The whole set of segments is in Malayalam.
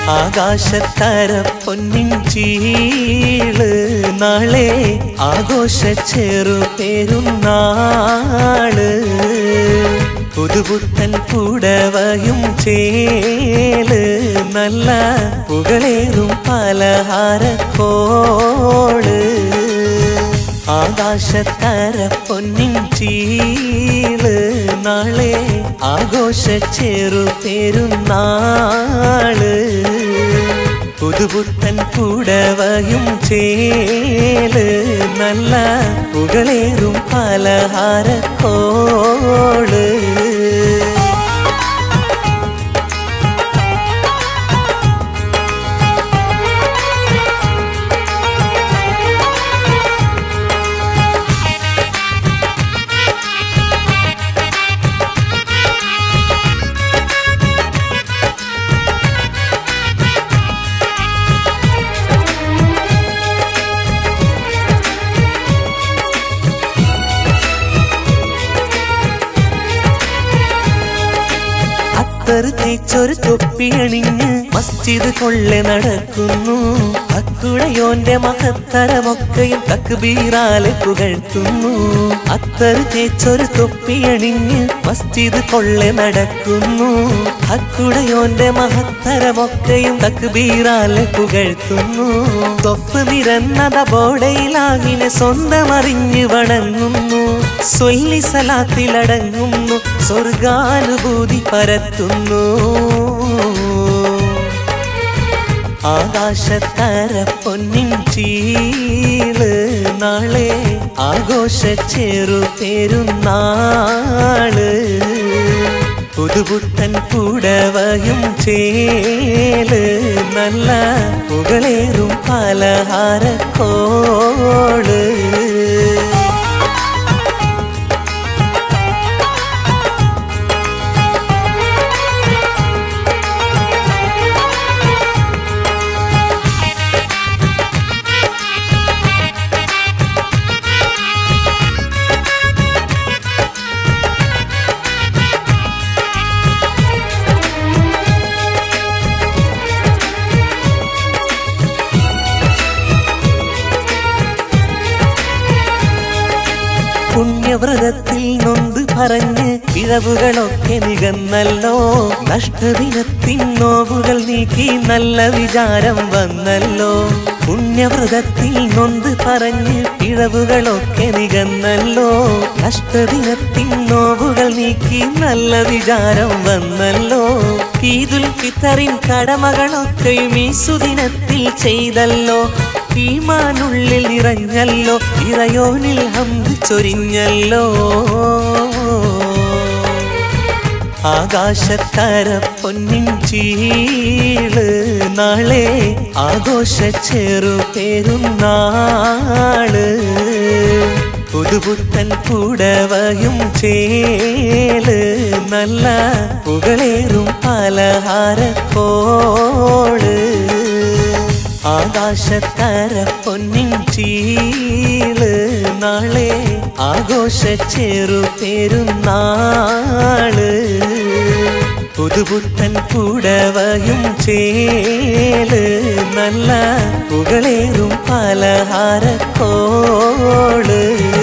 ആകാശത്തര പൊന്നിൻ ചീള് നാളെ ആഘോഷ ചെറു പെരുന്നാള് പുതുപുത്തൻ പുടവയും ചേല് നല്ല പുകളേറും പലഹാരക്കോള് ആകാശത്തര പൊന്നിൻ ചീള് നാളെ ആഘോഷ ചെറു പെരുന്നാള് പുതുപുത്തൻ പുടവയും ചേല് നല്ല പുകളേറും പലഹാരക്കോള് തേച്ചൊരു തൊപ്പിയണിഞ്ഞ് മസ്ജിദ് കൊള്ളെ നടക്കുന്നു അക്കുടയോന്റെ മഹത്തരമൊക്കെയും തക്ബീറാലെ പുകഴ്ത്തുന്നു അത്തറ് തേച്ചൊരു തൊപ്പിയണിഞ്ഞ് മസ്ജിദ് കൊള്ളെ നടക്കുന്നു അക്കുടയോന്റെ മഹത്തരമൊക്കെയും തക്ബീറാലെ പുകഴ്ത്തുന്നു തൊപ്പ് നിരന്നത ബോടയിലാകിനെ സ്വന്തം അറിഞ്ഞ് വണങ്ങുന്നു സ്വല്ലി സലാത്തിലടങ്ങുന്നു സ്വർഗാനുഭൂതി പരത്തുന്നു ആകാശത്തര പൊന്നിൻ ചീള് നാളെ ആഘോഷ ചെറു പെരുന്നാള് പുതുപുത്തൻ പുടവയും ചേല് നല്ല പുകളേറും പലഹാരക്കോള് പുണ്യവ്രതത്തിൽ നൊന്ത് പറഞ്ഞ് പിഴവുകളൊക്കെ നികന്നല്ലോ നഷ്ടദിനത്തിൻ നോവുകൾ നീക്കി നല്ല വിചാരം വന്നല്ലോ പുണ്യവ്രതത്തിൽ നൊന്ത് പറഞ്ഞ് പിഴവുകളൊക്കെ നികന്നല്ലോ നഷ്ടദിനത്തിൻ നോവുകൾ നീക്കി നല്ല വിചാരം വന്നല്ലോ ഈദുൽ ഫിത്തറിൻ കടമകളൊക്കെയും ഈ സുദിനത്തിൽ ചെയ്തല്ലോ ഈമാനുള്ളിൽ നിറഞ്ഞല്ലോ ഇറയോനിൽ ഹംദ് ചൊരിഞ്ഞല്ലോ ആകാശത്തര പൊന്നിൻ ചീള് നാളെ ആഘോഷ ചെറു പെരുന്നാള് പുതുപുത്തൻ പുടവയും ചേല് നല്ല പുകളേറും പലഹാരക്കോള് ആകാശത്തര പൊന്നിൻ ചീള് നാളെ ആഘോഷ ചെറു പെരുന്നാള് പുതുപുത്തൻ പുടവയും ചേല് നല്ല പുകളേറും പലഹാരക്കോള്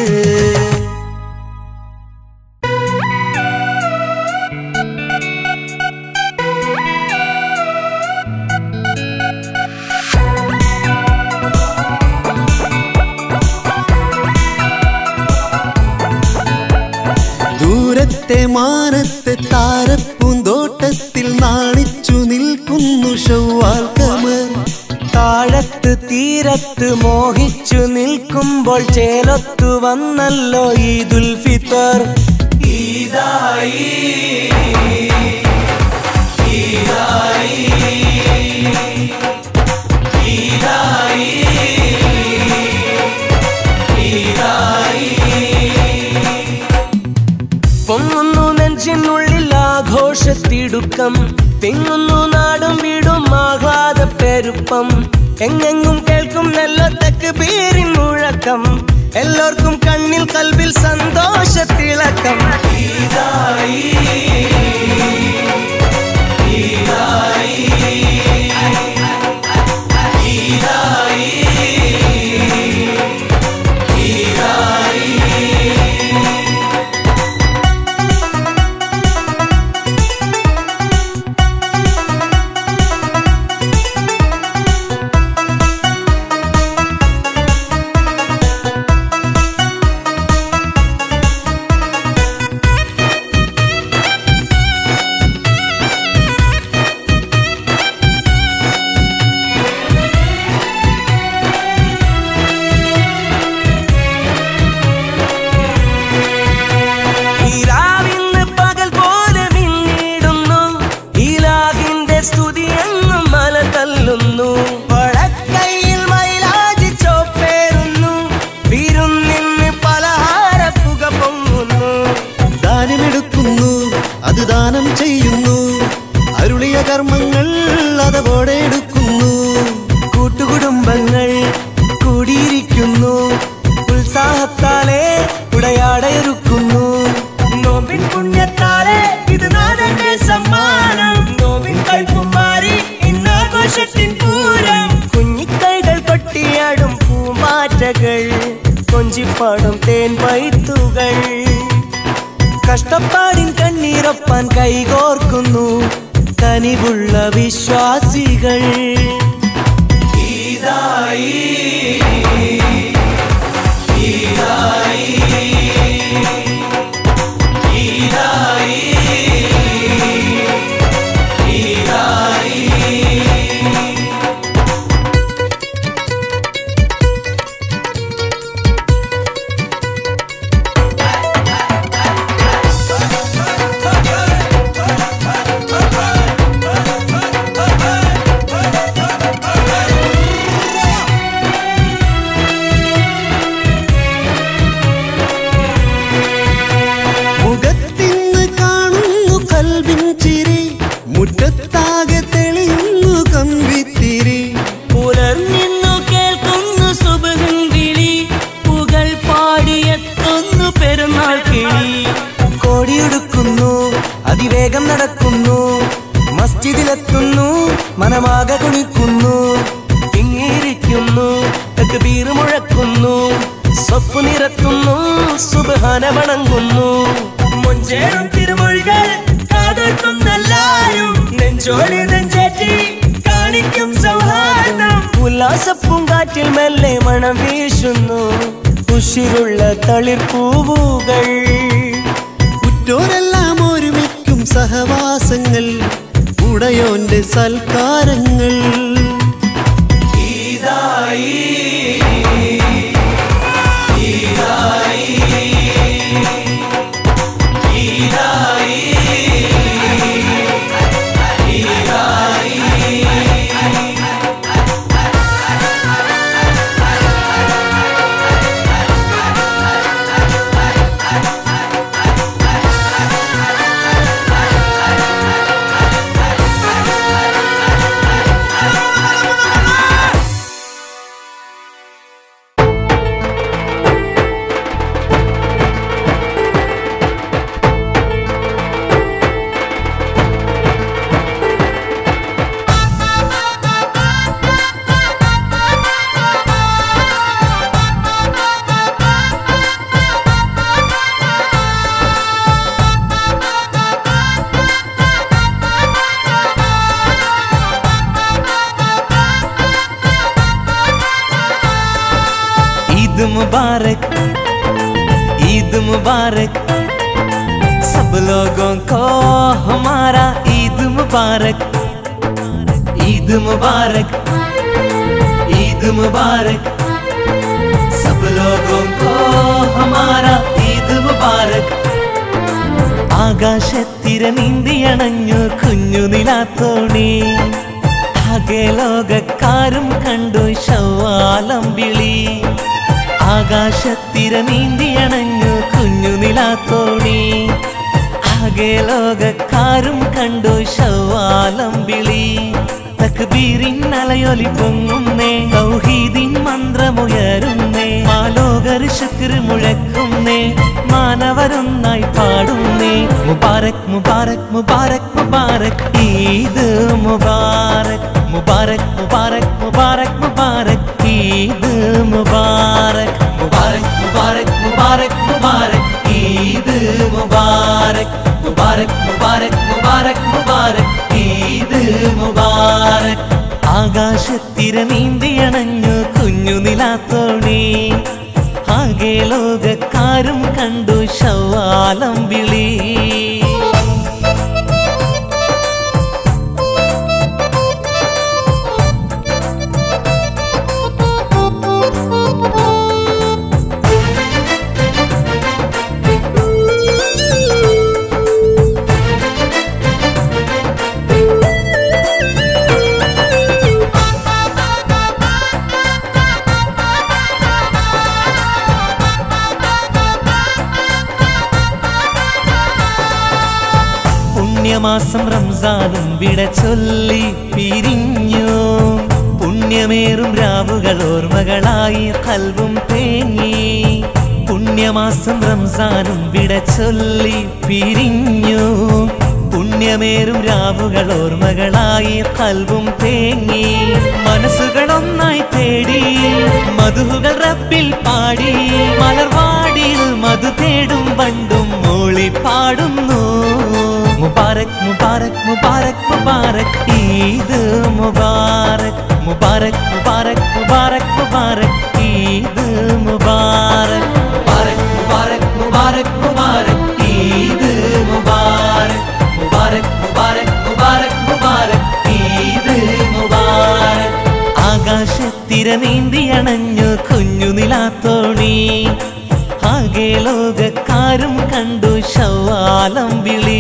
മാനത്തെ താരപ്പൂന്തോട്ടത്തിൽ നാണിച്ചു നിൽക്കുന്നു ശൗവാൽ ഖമർ താഴത്ത് തീരത്ത് മോഹിച്ചു നിൽക്കുമ്പോൾ ചേലൊത്തു വന്നല്ലോ ഈദുൽ ഫിത്തർ ഈദായി ഈദായി ഈദായി ഈദായി പൊങ്ങുന്നു നെഞ്ചിനുള്ളിൽ ആഘോഷത്തിടുക്കം തെങ്ങുന്നു നാടും വീടും ആഹ്ലാദ പെരുപ്പം എങ്ങെങ്ങും കേൾക്കും നല്ല തക്ബീറിൻ മുഴക്കം എല്ലാവർക്കും കണ്ണിൽ കൽബിൽ സന്തോഷത്തിളക്കം ഈദായി ഈദായി കൊഞ്ചിപ്പാടും തേൻ പൈത്തുകൾ കഷ്ടപ്പാടിൻ കണ്ണീരൊപ്പാൻ കൈകോർക്കുന്നു കനിവുള്ള വിശ്വാസികൾ മുറ്റത്താകെ തെളിയുന്നു കമ്പിത്തിരി പുലർന്നു കേൾക്കുന്നു സുബഹിൻ വിളി പുകൾ പാടിയെത്തുന്നു പെരുന്നാൾ കിളി കോടിയെടുക്കുന്നു അതിവേഗം നടക്കുന്നു മസ്ജിദിലെത്തുന്നു മനമാകെ കുളിക്കുന്നു തിങ്ങിയിരിക്കുന്നു തക്ബീർ മുഴക്കുന്നു സ്വപ്പ് നിരത്തുന്നു സുബ്ഹാന വണങ്ങുന്നു മൊഞ്ചേറും തിരുമൊഴികൾ നെഞ്ചോടി നെഞ്ചേറ്റി കാണിക്കും സൗഹാർദ്ദം ഉല്ലാസപ്പൂങ്കാറ്റിൽ മെല്ലെ മണം വീശുന്നു ഉശിരുള്ള തളിർപ്പൂവുകൾ ഉറ്റോരെല്ലാം ഒരുമിക്കും സഹവാസങ്ങൾ ഉടയോന്റെ സൽക്കാരങ്ങൾ मुबारक ईद मुबारक सब लोगों को हमारा ईद मुबारक ईद मुबारक ईद मुबारक सब लोगों को हमारा ईद मुबारक ആകാശത്തിര നീന്തിയണഞ്ഞു കുഞ്ഞു നിലാത്തോണി ആകെ ലോകക്കാരും കണ്ടു ശവ്വാലമ്പിളി ആകാശത്തിര നീന്തിയണഞ്ഞു കുഞ്ഞു നിലാത്തോണി ആകെ ലോകക്കാരും കണ്ടു ശവ്വാലമ്പിളി തക്ബീറിൻ അലയൊലി പൊങ്ങുന്നേ തൗഹീദിൻ മന്ത്രമുയരുന്നേ മാലോകർ ശുക്ർ മുഴക്കുന്നേ മാനവരൊന്നായി പാടുന്നേ മുബാരക് മുബാരക് മുബാരക് മുബാരക് ഈദ് മുബാരക് മുബാരക് മുബാരക് മുബാരക് മുബാരക് ഈദ് മുബാരക് മുബാരക് മുബാരക് മുബാരക് മുബാരക് ഈദ് മുബാരക് മുബാരക് മുബാരക് മുബാരക് മുബാരക് ഈദ് മുബാരക് ആകാശത്തിര നീന്തിയണഞ്ഞു കുഞ്ഞു നിലാത്തോണി ആകെ ലോകക്കാരും കണ്ടു ശവ്വാലമ്പിളി പുണ്യമാസം റംസാനും വിട ചൊല്ലി പിരിഞ്ഞു പുണ്യമേറും രാവുകൾ ഓർമ്മകളായി ഖൽബും തേങ്ങി പുണ്യമാസം റംസാനും വിട ചൊല്ലി പിരിഞ്ഞു പുണ്യമേറും രാവുകൾ ഓർമ്മകളായി കൽബും തേങ്ങി മനസ്സുകളൊന്നായി തേടി മധുഹുകൾ റബ്ബിൽ പാടി മലർവാടിയിൽ മധു തേടും വണ്ടും മൂളി പാടുന്നു മുബാരക് മുബാരക് മുബാരക് മുബാരക് ഈദ് മുബാരക് മുബാരക് മുബാരക് മുബാരക് മുബാരക് ഈദ് മുബാരക് മുബാരക് മുബാരക് മുബാരക് മുബാരക് ഈദ് മുബാരക് മുബാരക് മുബാരക് മുബാരക് മുബാരക് ഈദ് മുബാരക് ആകാശത്തിര നീന്തിയണഞ്ഞു കുഞ്ഞു നിലാത്തോണി ആകെ ലോകക്കാരും കണ്ടു ശവ്വാലം വിളി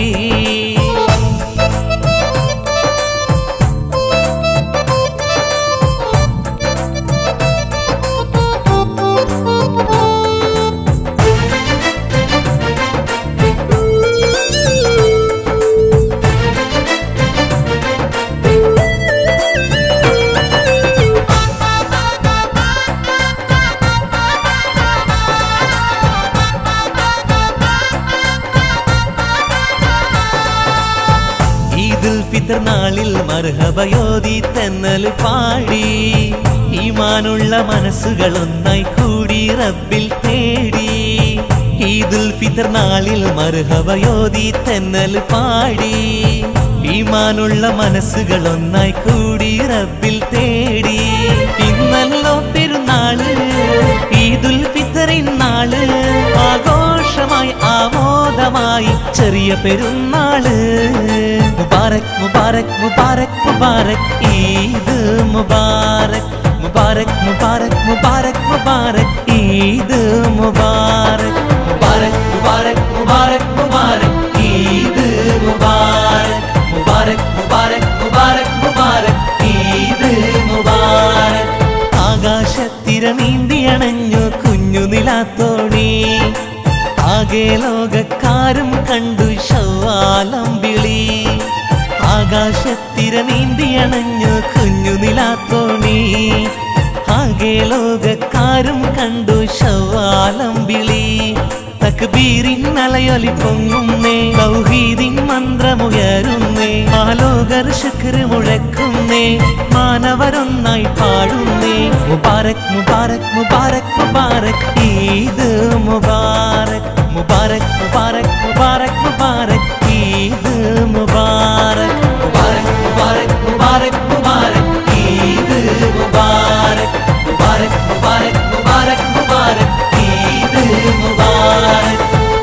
നാളിൽ മർഹബയോതി തെന്നൽ പാടി ഈമാനുള്ള മനസ്സുകൾ ഒന്നായി കൂടി റബ്ബിൽ തേടി ഈദുൽ ഫിത്ർ നാളിൽ മർഹബയോതി തെന്നൽ പാടി ഈമാനുള്ള മനസ്സുകൾ ഒന്നായി കൂടി റബ്ബിൽ തേടി ഇന്നല്ലോ പെരുന്നാള് ഈദുൽ ഫിത്റിൻ നാള് ആഘോഷമായി ആമോദമായി ചെറിയ പെരുന്നാള് മുബാരക് മുബാരക് മുബാരക് മുബാരക് ഈദ് മുബാരക് മുബാരക് മുബാരക് മുബാരക് മുബാരക് ഈദ് മുബാരക് മുബാരക് മുബാരക് മുബാരക് മുബാരക് ഈദ് മുബാരക് മുബാരക് മുബാരക് മുബാരക് മുബാരക് ഈദ് മുബാരക് ആകാശത്തിര നീന്തിയണഞ്ഞു കുഞ്ഞു നിലാത്തോണി ആകെ ലോകക്കാരും കണ്ടു ശവ്വാലം വിളി ആകാശത്തിര നീന്തിയണഞ്ഞു കുഞ്ഞു നിലാത്തോണി ആകെ ലോകക്കാരും കണ്ടു ശവ്വാലം വിളി തക്ബീറിൻ അലയൊലി പൊങ്ങുന്നേ തൗഹീദിൻ മന്ത്രമുയരുന്നേ ആലോകർ ശുക്ർ മുഴക്കുന്നേ മാനവരൊന്നായി പാടുന്നേ മുബാരക് മുബാരക് മുബാരക് മുബാരക് ഈദ് മുബാരക് മുബാരക് മുബാരക് മുബാരക് മുബാരക് ഈദ് മുബാരക് മുബാരക് മുബാരക് മുബാരക് മുബാരക് ഈദ് മുബാരക് മുബാരക് മുബാരക് മുബാരക് മുബാരക് ഈദ് മുബാരക്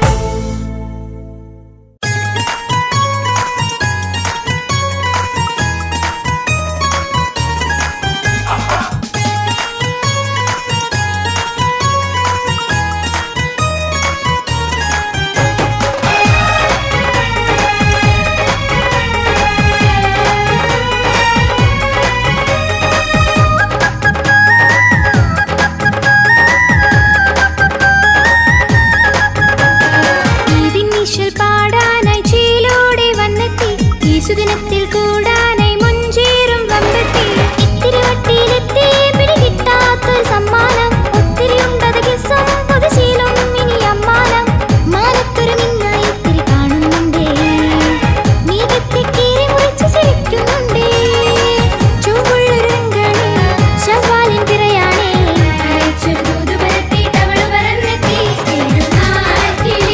സുദിനത്തിൽ കൂടാനായി മുഞ്ചേറും വമ്പത്തി ഇത്തിരിവട്ടിയിലെത്തി പിടികിട്ടാത്തൊരു സമ്മാനം ഒത്തിരി ഉണ്ടത് കിസ്സും പൊതുശീലും ഇനി അമ്മാനം മാനത്തൊരു മിന്നായി ഇത്തിരി കാണുന്നുണ്ടേ നീകത്തെ കീറി മുറിച്ച് ചിരിക്കുന്നുണ്ടേ ചൊവ്വുള്ളൊരു രംഗാണ് ശവ്വാലിൻ പിറയാണേ അയച്ചൊരു ദൂത് പരത്തി തവള് പറന്നെത്തി തിരുനാൾ കിളി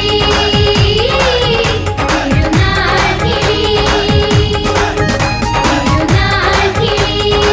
തിരുനാൾ കിളി തിരുനാൾ കിളി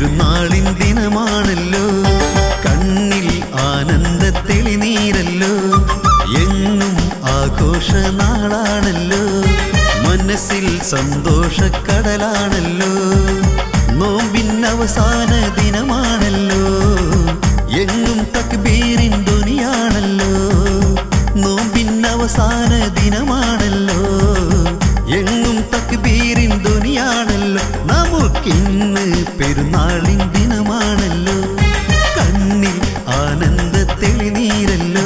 പെരുന്നാളിൻ ദിനമാണല്ലോ, കണ്ണിൽ ആനന്ദ തെളിനീരല്ലോ, എന്നും ആഘോഷനാളാണല്ലോ, മനസ്സിൽ സന്തോഷക്കടലാണല്ലോ. നോമ്പിൻ അവസാന ദിനമാണല്ലോ, എങ്ങും തക്ബീറിൻ ധ്വനിയാണല്ലോ. നോമ്പിൻ അവസാന ദിനമാണല്ലോ, എങ്ങും തക്ബീറിൻ ധ്വനിയാണല്ലോ. നമുക്കിന്ന് പെരുന്നാളിൻ ദിനമാണല്ലോ, കണ്ണിൽ ആനന്ദ തെളിനീരല്ലോ.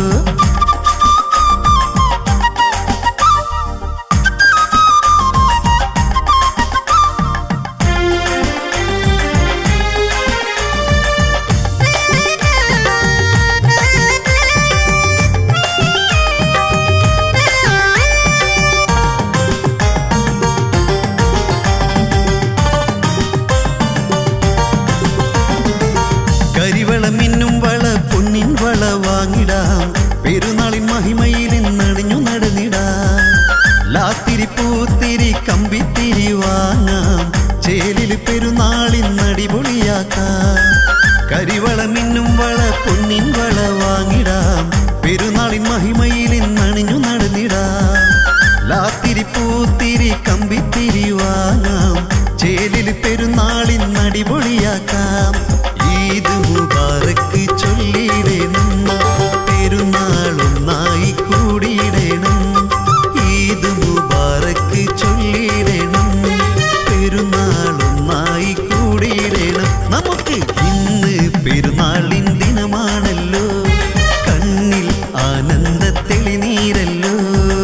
വാങ്ങിടാം, പെരുന്നാളിൻ മഹിമയിൽ നണിഞ്ഞു നടന്നിടാം. ലാത്തിരി പൂത്തിരി കമ്പിത്തിരി വാങ്ങാം, ചേലിൽ പെരുന്നാളിൻ നടിപൊളിയാക്കാം. കരിവള മിന്നും വള പൊന്നിൻ വള വാങ്ങിടാം, പെരുന്നാളിൻ മഹിമയിൽ നണിഞ്ഞു നടന്നിടാം. ലാത്തിരി പൂത്തിരി കമ്പിത്തിരി വാങ്ങാം, ചേലിൽ പെരുന്നാളിൻ നടിപൊളിയാക്കാം. ഈദ് മുബാറക്ക് ചൊല്ലിടണം, പെരുന്നാളൊന്നായി കൂടിയിടണം. ഈദ് മുബാറക്ക് ചൊല്ലിടണം, പെരുന്നാളൊന്നായി കൂടിയിടണം. നമുക്ക് ഇന്ന് പെരുന്നാളിൻ ദിനമാണല്ലോ, കണ്ണിൽ ആനന്ദ തെളിനീരല്ലോ.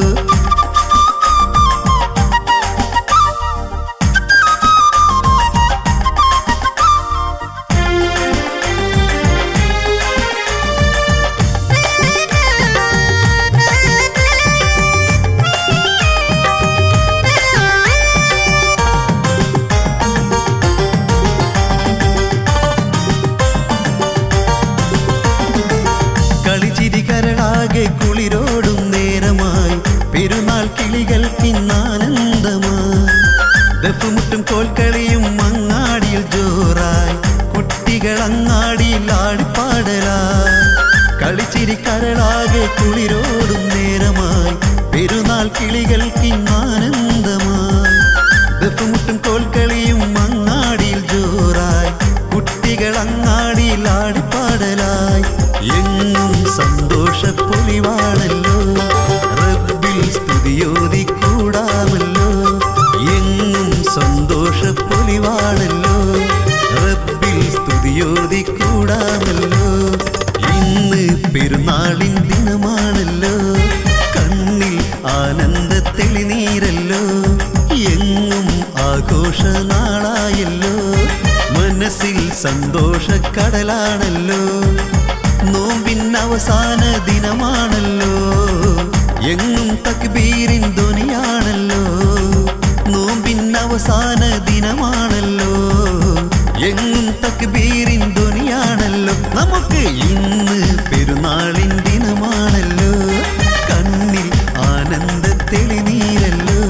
കുളിരോടും നേരമായി പെരുന്നാൾ കിളികൾക്കിന്നാനന്ദമായി. ദഫുമുട്ടും കോൽക്കളിയും അങ്ങാടിയിൽ ജോറായി, കുട്ടികൾ അങ്ങാടിയിൽ ആടിപ്പാടലായി. കളിച്ചിരി കരളാകെ കുളിരോടും നേരമായി പെരുന്നാൾ കിളികൾക്കിന്നാനന്ദമായി. ദഫുമുട്ടും കോൽക്കളിയും അങ്ങാടിയിൽ ജോറായി, കുട്ടികൾ അങ്ങാടിയിൽ ആടിപ്പാടലായി. എങ്ങും സന്തോഷപ്പൊലിവാണല്ലോ, റബ്ബിൽ സ്തുതിയോതി കൂടാമല്ലോ. എങ്ങും സന്തോഷപ്പൊലിവാണല്ലോ, റബ്ബിൽ സ്തുതിയോതി കൂടാമല്ലോ. ഇന്ന് പെരുന്നാളിൻ ദിനമാണല്ലോ, കണ്ണിൽ ആനന്ദ തെളിനീരല്ലോ. എങ്ങും ആഘോഷനാളായല്ലോ, മനസ്സിൽ സന്തോഷക്കടലാണല്ലോ. നോമ്പിൻ അവസാന ദിനമാണല്ലോ, എങ്ങും തക്ബീറിൻ ധ്വനിയാണല്ലോ. നോമ്പിൻ അവസാന ദിനമാണല്ലോ, എങ്ങും തക്ബീറിൻ ധ്വനിയാണല്ലോ. നമുക്ക് ഇന്ന് പെരുന്നാളിൻ ദിനമാണല്ലോ, കണ്ണിൽ ആനന്ദ തെളിനീരല്ലോ.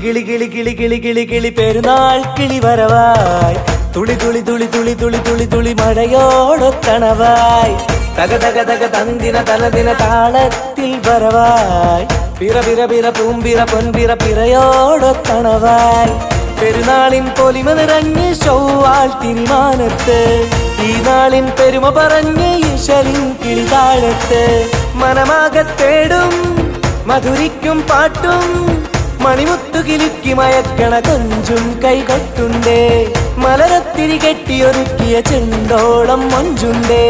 കിളി കിളി കിളി കിളി കിളി കിളി പെരുന്നാൾ കിളി വരവായി തുളി തുളി തുളി തുളി തുളി തുളി തുളി മഴയോടൊത്തണവായി തക തക തക തന്തിന തലദിന താളത്തിൽ വരവായി പിറ പിറ പിറ പൂമ്പിറ പൊൻപിറ പിറയോടൊത്തണവായി പെരുന്നാളിൻ പൊലിമ നിറഞ്ഞ് ചൊവ്വാൽ തിരുമാനത്ത് ഈ നാളിൻ പെരുമ പറഞ്ഞ് ഈശ്വരിൻ കിളി താഴത്ത് മനമാകെ തേടും മധുരിക്കും പാട്ടും മണിമുത്തു കിലുക്കി മയക്കണ കൊഞ്ചും കൈകൊട്ടുണ്ടേ മലരത്തിരി കെട്ടിയൊരുക്കിയ ചെണ്ടോളം മൊഞ്ചുണ്ടേ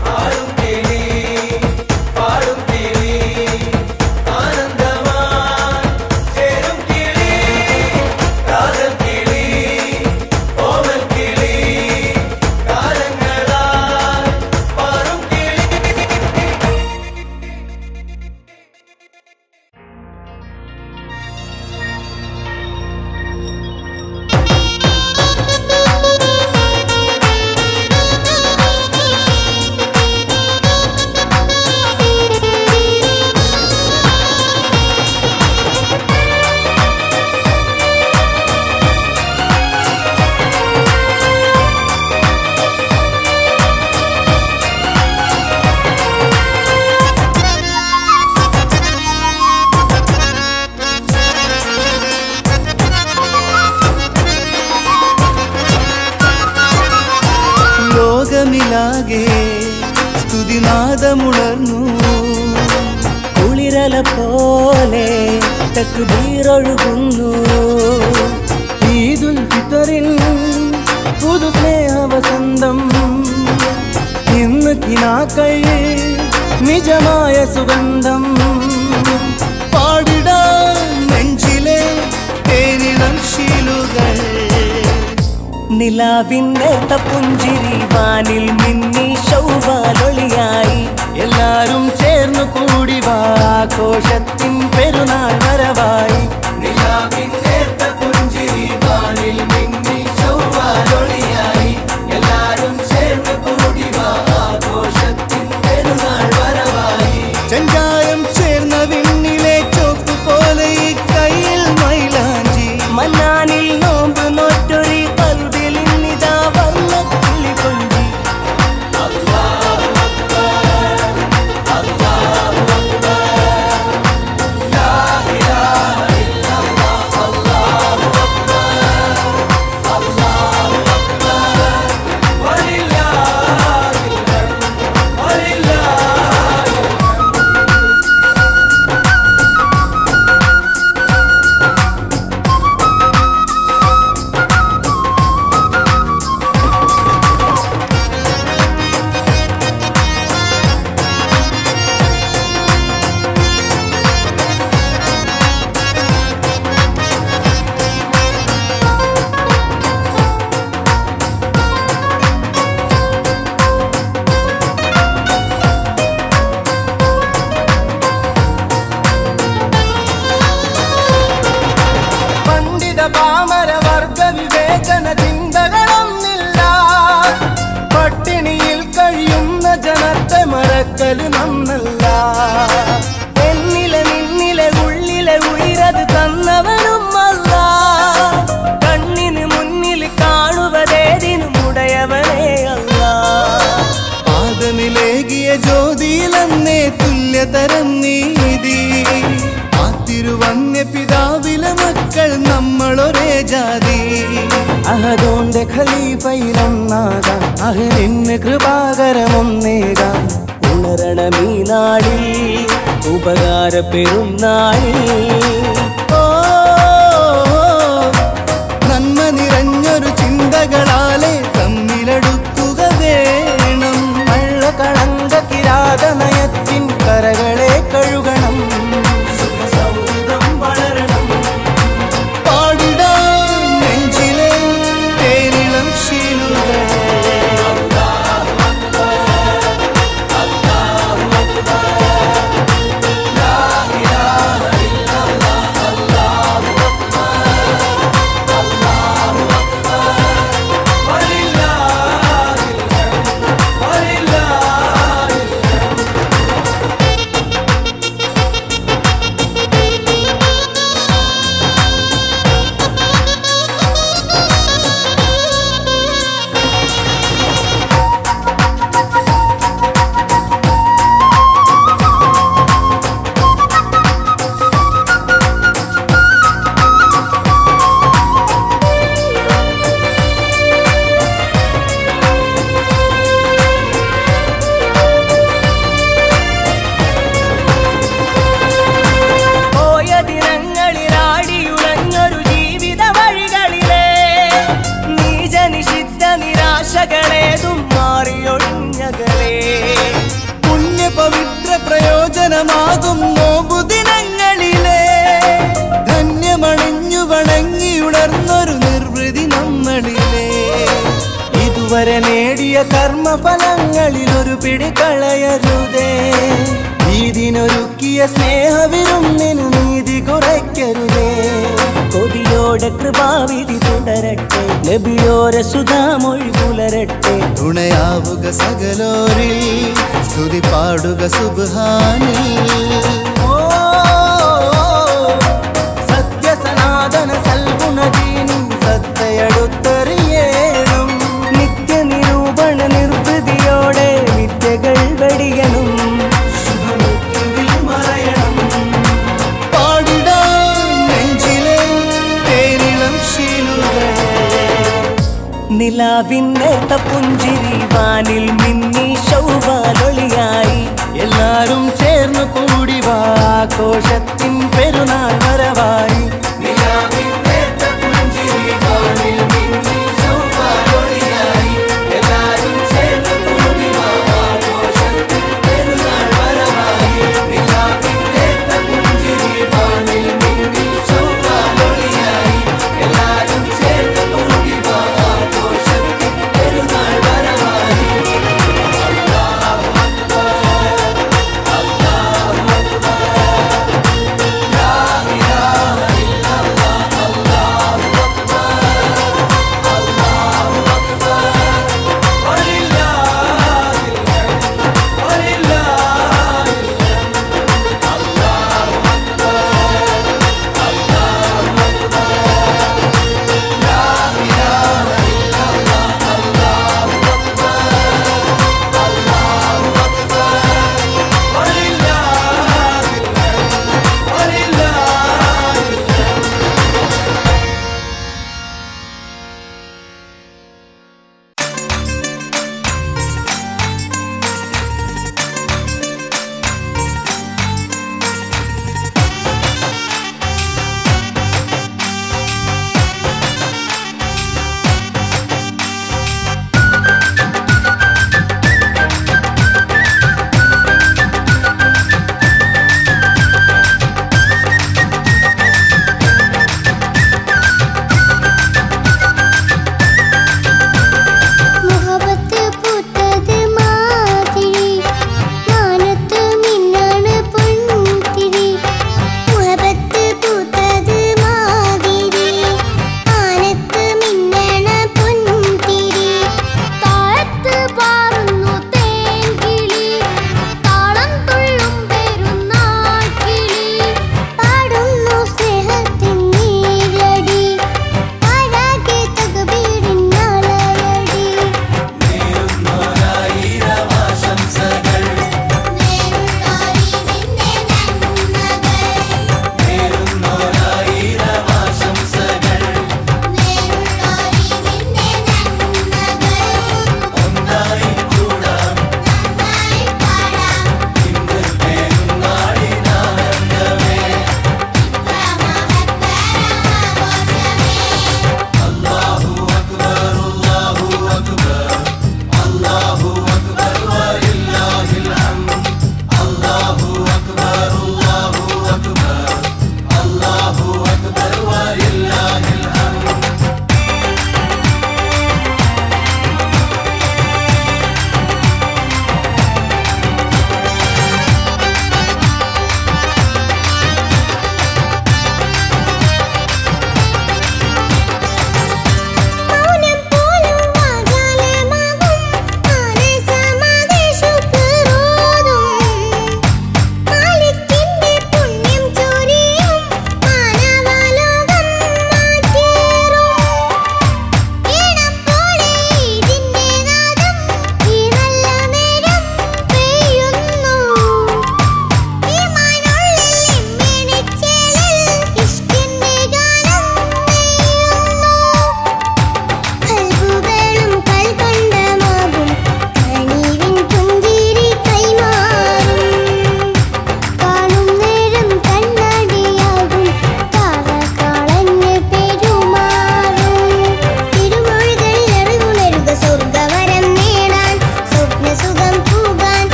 ലോകമിലാകെ സ്തുതിനാദമുണർന്നു കുളിരല പോലെ തക്ബീറൊഴുകുന്നു ഈദുൽ ഫിത്തറിൽ പുതു സ്നേഹവസന്തം ഇന്ന് കിനാക്കൾ നിജമായ സുഗന്ധം പാടിടാൻ നെഞ്ചിലെ തേനിളം ശീലുകൾ നിലാവിന്റെ പുഞ്ചിരി വാനിൽ മിന്നി ശൗവാലൊളിയായി എല്ലാരും ചേർന്നു കൂടി ആഘോഷത്തിൻ പെരുന്നാൾ വരവായി നിലാവിന്റെ പുഞ്ചിരി വാനിൽ മിന്നി ശൗവാലൊളിയായി എല്ലാരും ചേർന്നു കൂടി ആഘോഷത്തിൻ പെരുന്നാൾ വരവായി ചെഞ്ചായം ചേർന്ന വിണ്ണിലെ ചോപ്പ് പോലെ ഈ കയ്യിൽ മൈലാഞ്ചി മന്നാനിൽ നോമ്പ് നോറ്റൊരു കൽവിൽ ഇന്നിതാ വർണ്ണ കിളി കൊഞ്ചി പാമരവർഗ വിവേചന ചിന്തകളൊന്നില്ല പട്ടിണിയിൽ കഴിയുന്ന ജനത്തെ മറക്കൽ നന്നല്ല എന്നിലെ നിന്നിലെ ഉള്ളിലെ ഉയരത് തന്നവനും അല്ല കണ്ണിന് മുന്നിൽ കാണുവതേതിനും ഉടയവനേ അല്ല ആദമിലേകിയ ജ്യോതിയിലെന്നേ തുല്യതരം നീതി ആ തിരുവന്യ പിതാവിലെ മക്കൾ നമ്മളൊരേ ജാതി അഹദോന്റെ ഖലീഫയിലൊന്നാകാം അഹ്ലിന് കൃപാകരമൊന്നേകാം ഉണരണമീ നാളിൽ ഉപകാര പെരുന്നാളിൽ ഓ നന്മ നിറഞ്ഞൊരു ചിന്തകളാലെ തമ്മിലടുക്കുക വേണം കള്ളകളങ്ക കിരാതനയത്തിൻ കരകളെ കഴുകണം പാടിടാൻ നെഞ്ചിലെ തേനിളം ശീലുകൾ കർമ്മഫലങ്ങളിൽ ഒരു പിടി കളയരുതേ. ഇതിനൊരുക്കിയ സ്നേഹവിരുന്നിനു നീതി കുറയ്ക്കരുതേ. കൊതിയോടെ കൃപാവിധി തുടരട്ടെ, നബിയോരെ സുധാമൊഴി പുലരട്ടെ. തുണയാവുക സകലോരിൽ, സ്തുതി പാടുക സുബ്ഹാനിൽ. സത്യസനാതന സൽഗുണദീനി സത്തയടുത്തറിയേണം. നിത്യനിരൂപണ നിർവൃതിയോടെ വിദ്യകൾ വെടിയണം. ശുഭമൃത്യുവിൽ മറയണം. പാടിടാം നെഞ്ചിലെ തേനിളം ശീലുകൾ. നിലാവിന്നേത്ത പുഞ്ചിരി വാനിൽ മിന്നി ശൗവാലൊളിയായി. എല്ലാരും ചേർന്നു കൂടി വാ, ആഘോഷത്തിൻ പെരുന്നാൾ വരവായി.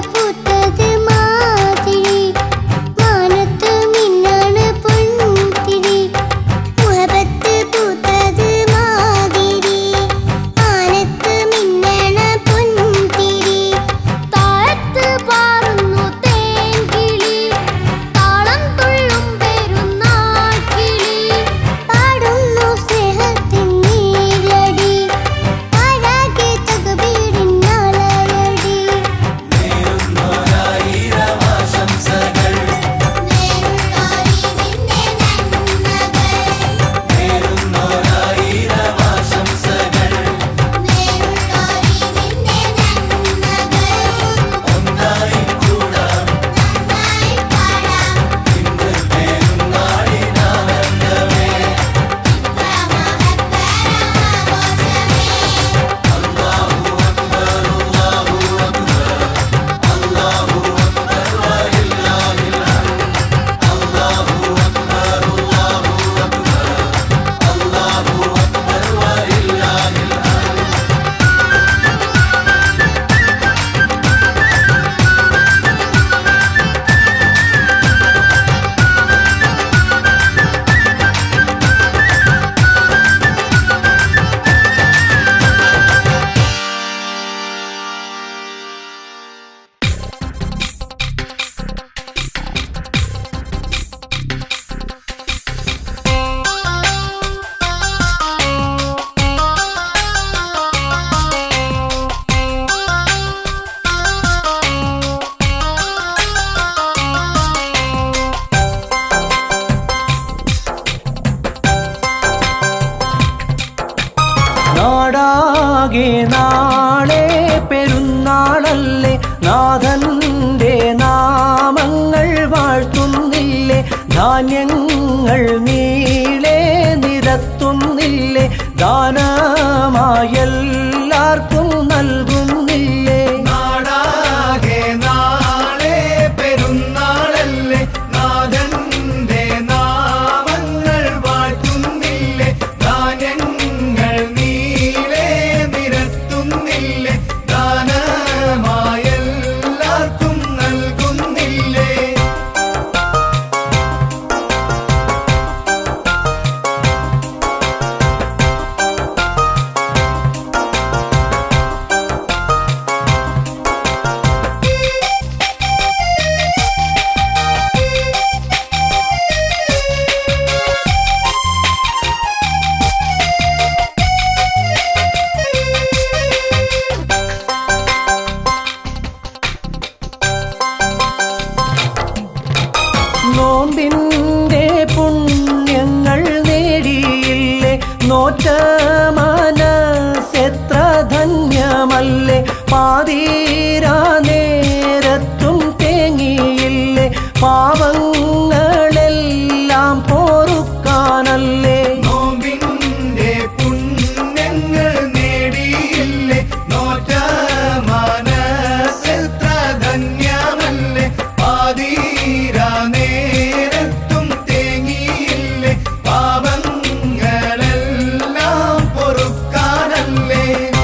നാടാകെ നാളെ പെരുന്നാളല്ലേ, നാഥന്റെ നാമങ്ങൾ വാഴ്ത്തുന്നില്ലേ, ധാന്യങ്ങൾ നീളെ നിരത്തുന്നില്ലേ, ദാനമായെല്ലാവർക്കും നൽകുന്നില്ലേ. നാടാകെ നാളെ പെരുന്നാളല്ലേ, നാഥന്റെ നാമങ്ങൾ വാഴ്ത്തുന്നില്ലേ, ധാന്യങ്ങൾ നീളെ നിരത്തുന്നില്ലേ, ദാനമായെല്ലാവർക്കും നൽകുന്നില്ലേ. നോമ്പിന്റെ പുണ്യങ്ങൾ നേടിയില്ലേ, നോറ്റ മനസ്സെത്ര ധന്യമല്ലേ, പാതീരാ നേരത്തും തേങ്ങിയില്ലേ, പാവങ്ങളെല്ലാം പൊറുക്കാനല്ലേ. നോമ്പിന്റെ പുണ്യങ്ങൾ നേടിയില്ലേ, നോറ്റ മനസ്സെത്ര ധന്യമല്ലേ, പാതീരാ നേരത്തും തേങ്ങിയില്ലേ, പാപങ്ങളെല്ലാം പൊറുക്കാനല്ലേ.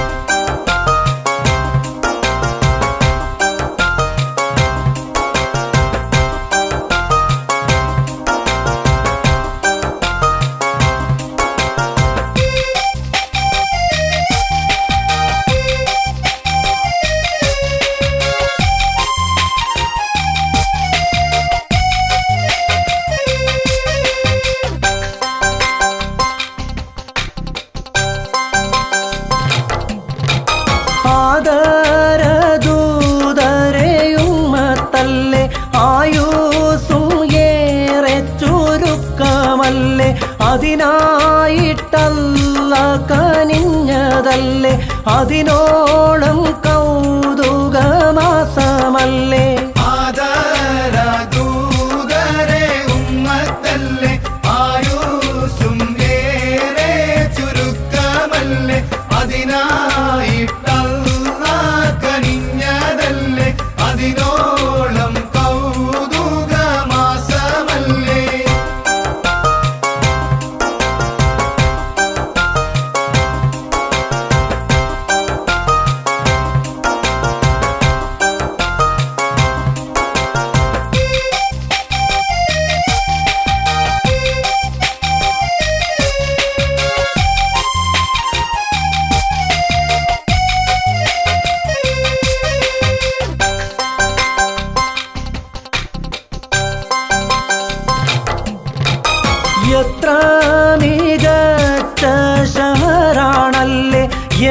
ആദരദൂതരെയുമ്മത്തല്ലേ, ആയുസ്സും ഏറെ ചുരുക്കമല്ലേ, അതിനായിട്ടല്ല കനിഞ്ഞതല്ലേ, അതിനോളം കൗതുകമാസമല്ലേ. ആദരദൂതരെ ഉമ്മത്തല്ലേ, ആയുസ്സും ഏറെ ചുരുക്കമല്ലേ, അതിനായിട്ടല്ല കനിഞ്ഞതല്ലേ, അതിനോളം കൗതുകമാസമല്ലേ.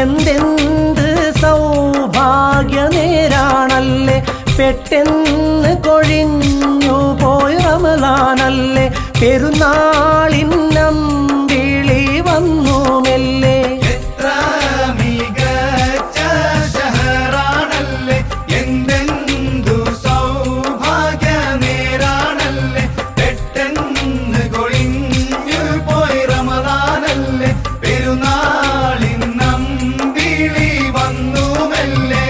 എന്തെന്ത് സൗഭാഗ്യ നേരാണല്ലേ പെട്ടെന്ന് കൊഴിഞ്ഞു പോയ റമളാനല്ലേ പെരുന്നാളിന്നം വിളി വന്നു മെല്ലെ എത്ര മികച്ച ഷഹറാണല്ലേ എന്തെന്തു സൗഭാഗ്യ നേരാണല്ലേ പെട്ടെന്ന് കൊഴിഞ്ഞു പോയി റമളാനല്ലേ പെരുന്നാളിന്നം വിളി വന്നു മെല്ലെ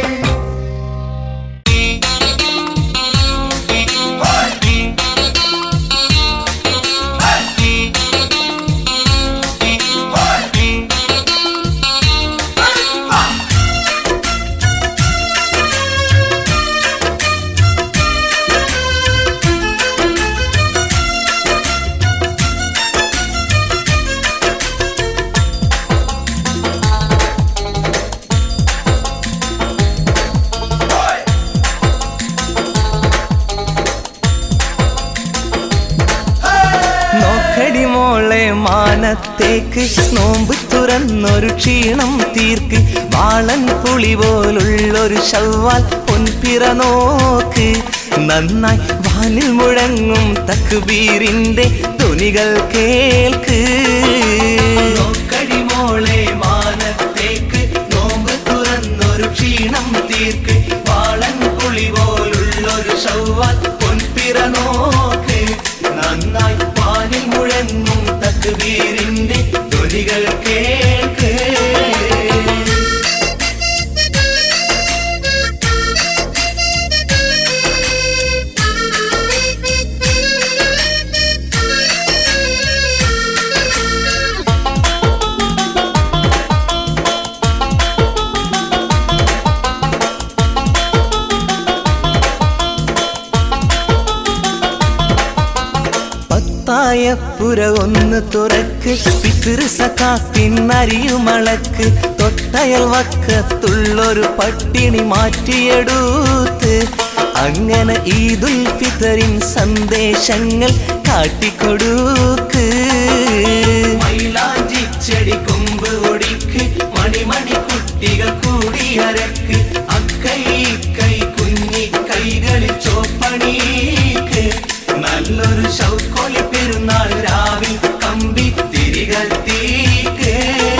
മോളെ മാനത്തേക്ക് നോമ്പ് തുറന്നൊരു ക്ഷീണം തീർക്ക് വാളൻ പുളി പോലുള്ളൊരു ശവ്വാൽ പൊൻപിറ നോക്ക് നന്നായി വാനിൽ മുഴങ്ങും തക്ബീറിന്റെ ധ്വനികൾ കേൾക്ക് മോളെ മാനത്തേക്ക് നോമ്പ് തുറന്നൊരു ക്ഷീണം തീർക്ക് വാളൻ പുളി പോലുള്ളൊരു ശവ്വാൽ പൊൻപിറ നോക്ക് നന്നായി വാനിൽ മുഴങ്ങും തക്ബീറിന്റെ ധ്വനികൾ കേൾക്ക് പുര ഒന്ന് തുറക്ക് പിതൃ സഖാത്തിനരിയുമളക്ക് തൊട്ടയൽ വക്കത്തുള്ളൊരു പട്ടിണി മാറ്റിയെടുത്ത് അങ്ങനെ ഈദുൽ ഫിത്തറിൻ സന്ദേശങ്ങൾ കാട്ടിക്കൊടുക്ക് മൈലാഞ്ചി ചെടി കൊമ്പ് ഒടിക്ക് മണിമണി കുട്ടികൾ കൂടി അരക്ക് അക്കൈ കൈ കുഞ്ഞി കൈകളിൽ ചോപ്പണീക്ക് നല്ലൊരു ശൗക്കോലി പെരുന്നാൾ രാവിൽ കമ്പി തിരികൾ തീക്ക്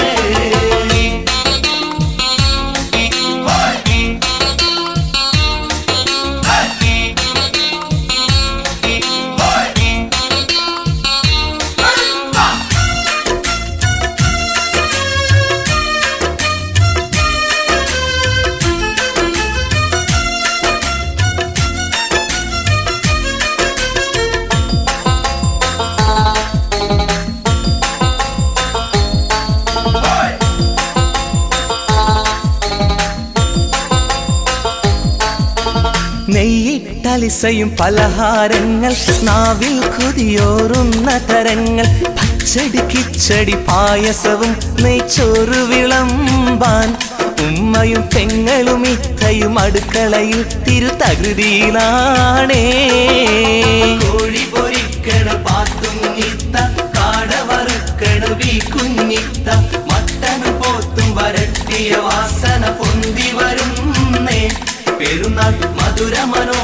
നെയ്യിട്ടലിസയും പലഹാരങ്ങൾ നാവിൽ കൊതിയോറുന്ന തരങ്ങൾ പച്ചടി കിച്ചടി പായസവും നെയ്ച്ചോറ് വിളമ്പാൻ ഉമ്മയും പെങ്ങളും ഇത്തയും അടുക്കളയിൽ തിരുതകൃതിയിലാണേ കോഴി പൊരിക്കണ പാത്തുഞ്ഞിത്ത കാട വറുക്കണ വീ കുഞ്ഞിത്ത മട്ടനും പോത്തും വരട്ടിയ വാസന പൊന്തി വരുന്നേ പെരുന്നാൾ മധുര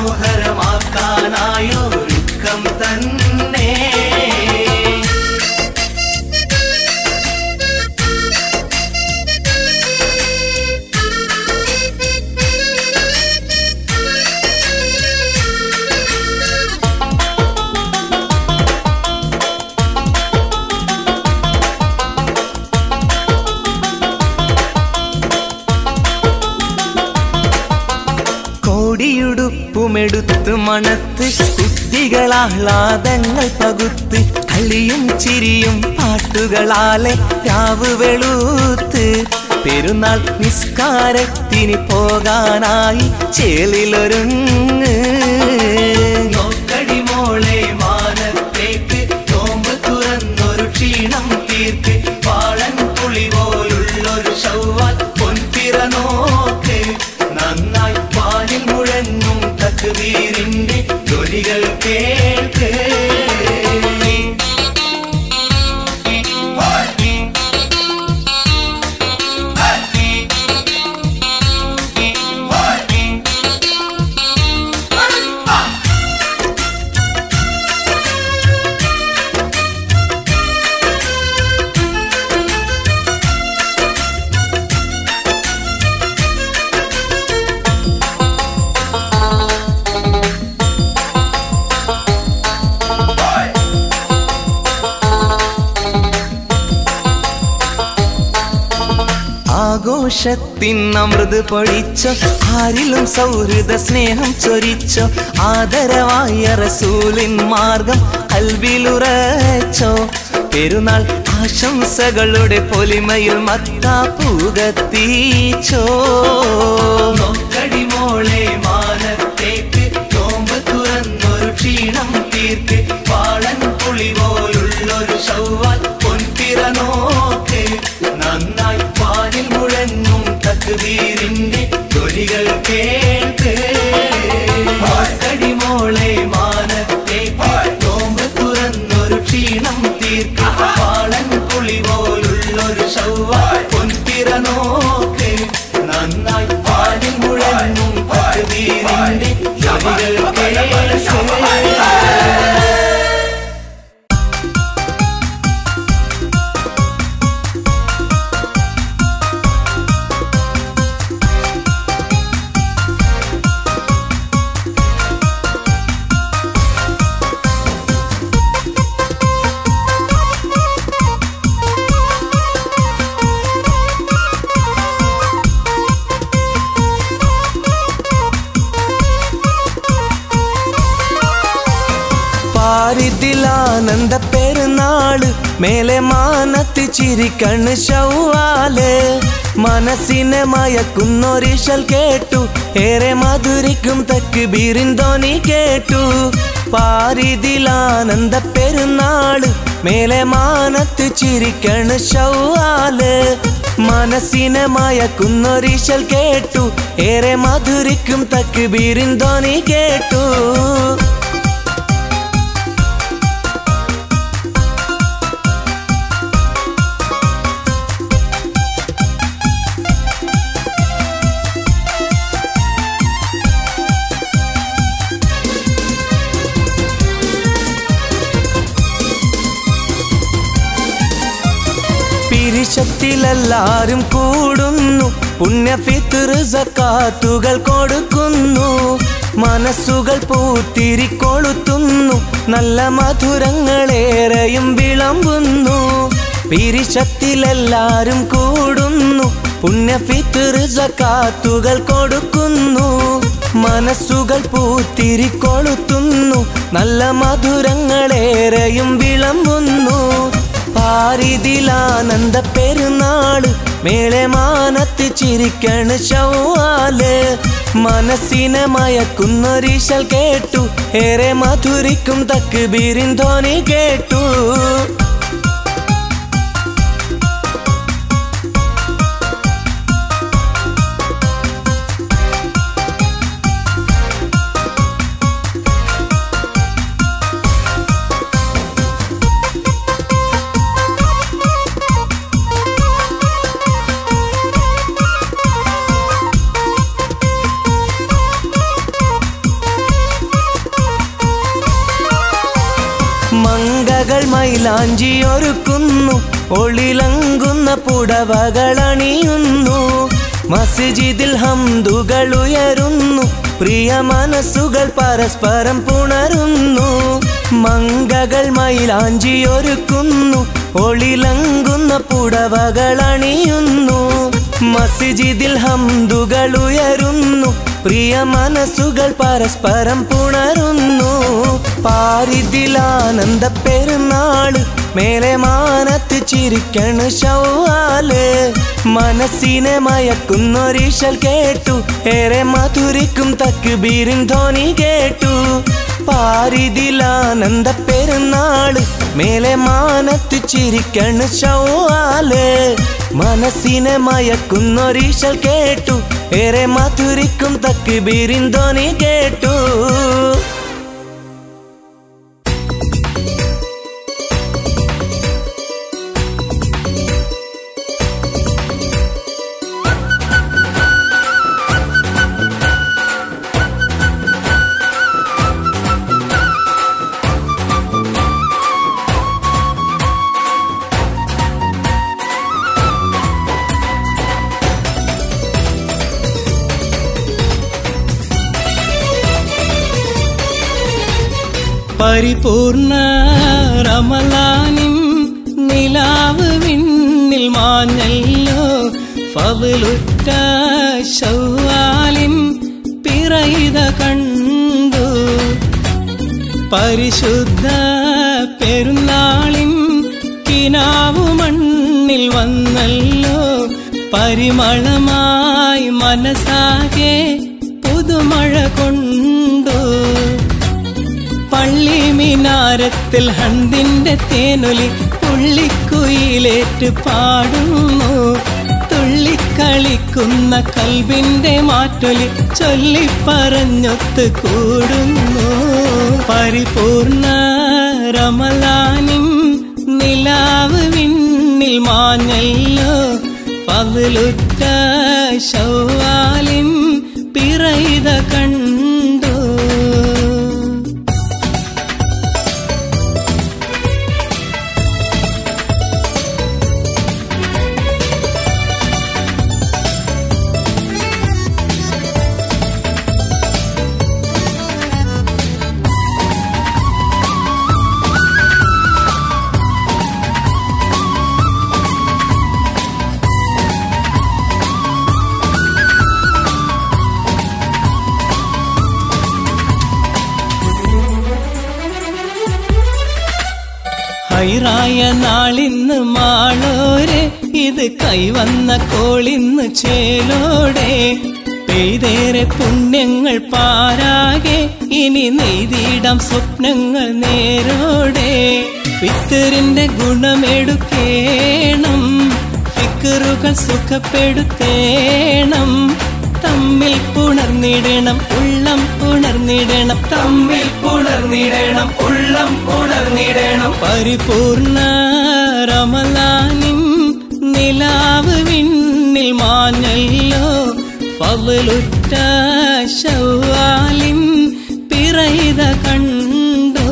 മനോഹരമാക്കാനായൊരുക്കം തന്നെ ടുപ്പുമെടുത്ത് മണത്ത് കുട്ടികളാഹ്ലാദങ്ങൾ പകുത്ത് കളിയും ചിരിയും പാട്ടുകളാലെ രാവ് വെളുത്ത് പെരുന്നാൾ നിസ്കാരത്തിന് പോകാനായി ചേലിലൊരുങ്ങ് നോക്കടി മോളെ മാനത്തേക്ക് നോമ്പ് തുറന്നൊരു ക്ഷീണം തീർക്ക് വാളൻ പുളി പോലുള്ളൊരു ശവ്വാൽ പൊൻപിറ നോക്ക് നന്നായി വാനിൽ മുഴങ്ങും തക്ബീറിന്റെ ധ്വനികൾ കേൾക്ക് സന്തോഷത്തിൻ അമൃത് പൊഴിച്ചോ ആരിലും സൗഹൃദ സ്നേഹം ചൊരിച്ചോ ആദരവായ റസൂലിൻ മാർഗം കൽവിലുറച്ചോ പെരുന്നാൾ ആശംസകളുടെ പൊലിമയിൽ മത്താപ്പൂ കത്തിച്ചോ നോക്കടിമോളെ മാനത്തേക്ക് നോമ്പ് തുറന്നൊരു ക്ഷീണം തീർക്ക് വാളൻ പുളി പോലുള്ളൊരു ശൗവാൽ പൊൻപിറ നോക്ക് നന്നായി വാനിൽ മുഴങ്ങും തക്ബീറിന്റെ ധ്വനികൾ കേൾക്ക് നോക്കടിമോളെ മാനത്തേക്ക് നോമ്പ് തുറന്നൊരു ക്ഷീണം തീർക്ക് വാളൻ പുളി പോലുള്ളൊരു ശൗവാൽ പൊൻപിറ നോക്ക് നന്നായി വാനിൽ മുഴങ്ങും തക്ബീറിന്റെ ധ്വനികൾ കേൾക്ക് പാരിതിലാനന്ദ പെരുന്നാള് മേലെ മാനത്ത് ചിരിക്കണ്ണ് ശൗവാല് മനസ്സിനെ മയക്കുന്നൊരിശൽ കേട്ടു ഏറെ മധുരിക്കും തക്ബീറിൻ ധ്വനി കേട്ടു പാരിതിലാനന്ദ പെരുന്നാള് മേലെ മാനത്ത് ചിരിക്കണ്ണ് ശൗവാല് മനസ്സിനെ മയക്കുന്നൊരിശൽ കേട്ടു ഏറെ മധുരിക്കും തക്ബീറിൻ ധ്വനി കേട്ടു പിരിശത്തിലെല്ലാരും കൂടുന്നു പുണ്യ ഫിത്ർ സക്കാത്തുകൾ കൊടുക്കുന്നു മനസ്സുകൾ പൂത്തിരിക്കൊളുത്തുന്നു നല്ല മധുരങ്ങളേറെയും വിളമ്പുന്നു പിരിശത്തിലെല്ലാരും കൂടുന്നു പുണ്യ ഫിത്ർ സക്കാത്തുകൾ കൊടുക്കുന്നു മനസ്സുകൾ പൂത്തിരിക്കൊളുത്തുന്നു നല്ല മധുരങ്ങളേറെയും വിളമ്പുന്നു പാരിതിലാനന്ദ പെരുന്നാള് മേളെ മാനത്ത് ചിരിക്കണ് ശൗവാല് മനസ്സിനെ മയക്കുന്നൊരിശൽ കേട്ടു ഏറെ മധുരിക്കും തക്ബീറിൻ ധ്വനി കേട്ടു മംഗകൾ മൈലാഞ്ചിയൊരുക്കുന്നു ഒളിലങ്കുന്ന പുടവകളണിയുന്നു മസ്ജിദിൽ ഹംദുകൾ ഉയരുന്നു പ്രിയ മനസ്സുകൾ പരസ്പരം പുണരുന്നു മംഗകൾ മൈലാഞ്ചിയൊരുക്കുന്നു ഒളിലങ്കുന്ന പുടവകളണിയുന്നു മസ്ജിദിൽ ഹംദുകൾ ഉയരുന്നു പ്രിയ മനസ്സുകൾ പരസ്പരം പുണരുന്നു പാരിതിലാനന്ദ പെരുന്നാള് മേലെ മാനത്ത് ചിരിക്കണ് ശൗവാല് മനസ്സിനെ മയക്കുന്നൊരിശൽ കേട്ടു ഏറെ മധുരിക്കും തക്ബീറിൻ ധ്വനി കേട്ടു പാരിതിലാനന്ദ പെരുന്നാള് മേലെ മാനത്ത് ചിരിക്കണ് ശൗവാല് മനസ്സിനെ മയക്കുന്നൊരിശൽ കേട്ടു ഏറെ മധുരിക്കും തക്ബീറിൻ ധ്വനി കേട്ടു പരിപൂർണ റമളാനിൻ നിലാവ് വിണ്ണിൽ മാഞ്ഞല്ലോ പവലുറ്റ ശൗവാലിൻ പിറയിത കണ്ടു. പരിശുദ്ധ പെരുന്നാളിൻ കിനാവു മണ്ണിൽ വന്നല്ലോ. പരിമളമായി മനസ്സാകെ പുതുമഴ കൊണ്ടു. പള്ളി മിനാരത്തിൽ ഹന്തിന്റെ തേനൊലി പുള്ളിക്കുയിലേറ്റ് പാടുന്നു. തുള്ളിക്കളിക്കുന്ന കൽബിന്റെ മാറ്റൊലി ചൊല്ലിപ്പറഞ്ഞൊത്ത് കൂടുന്നു. പരിപൂർണ റമളാനിൻ നിലാവ് വിണ്ണിൽ മാഞ്ഞല്ലോ. പവലുറ്റ ശൗവാലിൻ പിറയിത കണ്ടു. ഹൈറായ നാളിന്ന് മാളോരെ, ഇത് കൈവന്ന കോളിന്ന് ചേലോടെ. പെയ്തേറെ പുണ്യങ്ങൾ പാരാകെ, ഇനി നെയ്തിടാം സ്വപ്നങ്ങൾ നേരോടെ. ഫിത്തറിന്റെ ഗുണമെടുക്കേണം, ഫിക്കറുകൾ സുഖപ്പെടുത്തേണം. തമ്മിൽ പുണർന്നിടണം, ഉള്ളം പുണർന്നിടണം. തമ്മിൽ പുണർന്നിടണം, ഉള്ളം പുണർന്നിടണം. പരിപൂർണ റമളാനിൻ നിലാവ് വിണ്ണിൽ മാഞ്ഞല്ലോ. പവലുറ്റ ശൗവാലിൻ പിറയിത കണ്ടു.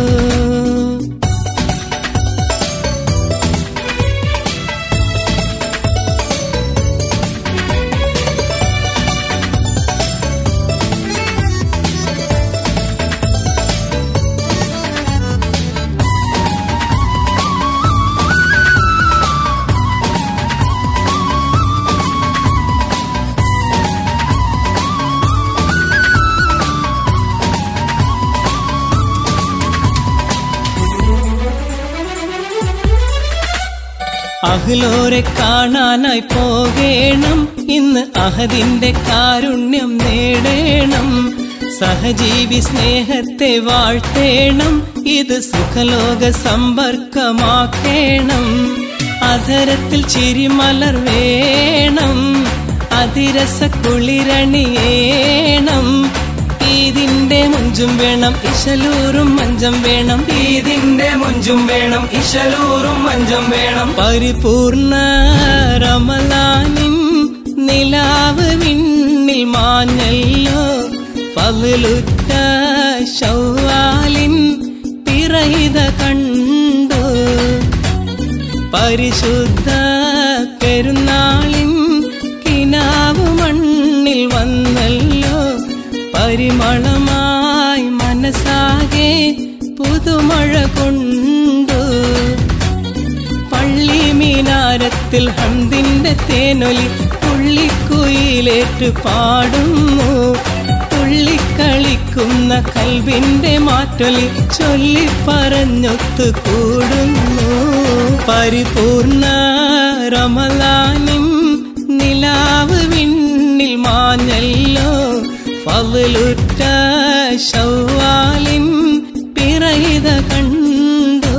അഹ്ലോരെ കാണാനായി പോകേണം, ഇന്ന് അഹദിന്റെ കാരുണ്യം നേടേണം. സഹജീവി സ്നേഹത്തെ വാഴ്ത്തേണം, ഇത് സുഖലോക സമ്പർക്കമാക്കേണം. അധരത്തിൽ ചിരിമലർ വേണം, അതിരസ കുളിരണിയേണം. ഈദിന്റെ മുഞ്ചും വേണം, ഇശലൂറും മഞ്ചം വേണം. ഈദിന്റെ മുഞ്ചും വേണം, ഇശലൂറും മഞ്ചം വേണം. പരിപൂർണ റമളാനിൻ നിലാവ് വിണ്ണിൽ മാഞ്ഞല്ലോ. പവലുറ്റ ശൗവാലിൻ പിറയിത കണ്ടു. പരിശുദ്ധ പെരുന്നാളിൻ കിനാവ് മണ്ണിൽ വന്നല്ലോ. പരിമളമായി മനസ്സാകെ പുതുമഴ കൊണ്ടു. പള്ളി മിനാരത്തിൽ ഹന്തിന്റെ തേനൊലി പുള്ളിക്കുയിലേറ്റ് പാടുന്നു. തുള്ളിക്കളിക്കുന്ന കൽബിന്റെ മാറ്റൊലി ചൊല്ലിപ്പറഞ്ഞൊത്ത് കൂടുന്നു. പരിപൂർണ റമളാനിൻ നിലാവ് വിണ്ണിൽ മാഞ്ഞല്ലോ. പവലുറ്റ ശൗവാലിൻ പിറയിത കണ്ടു.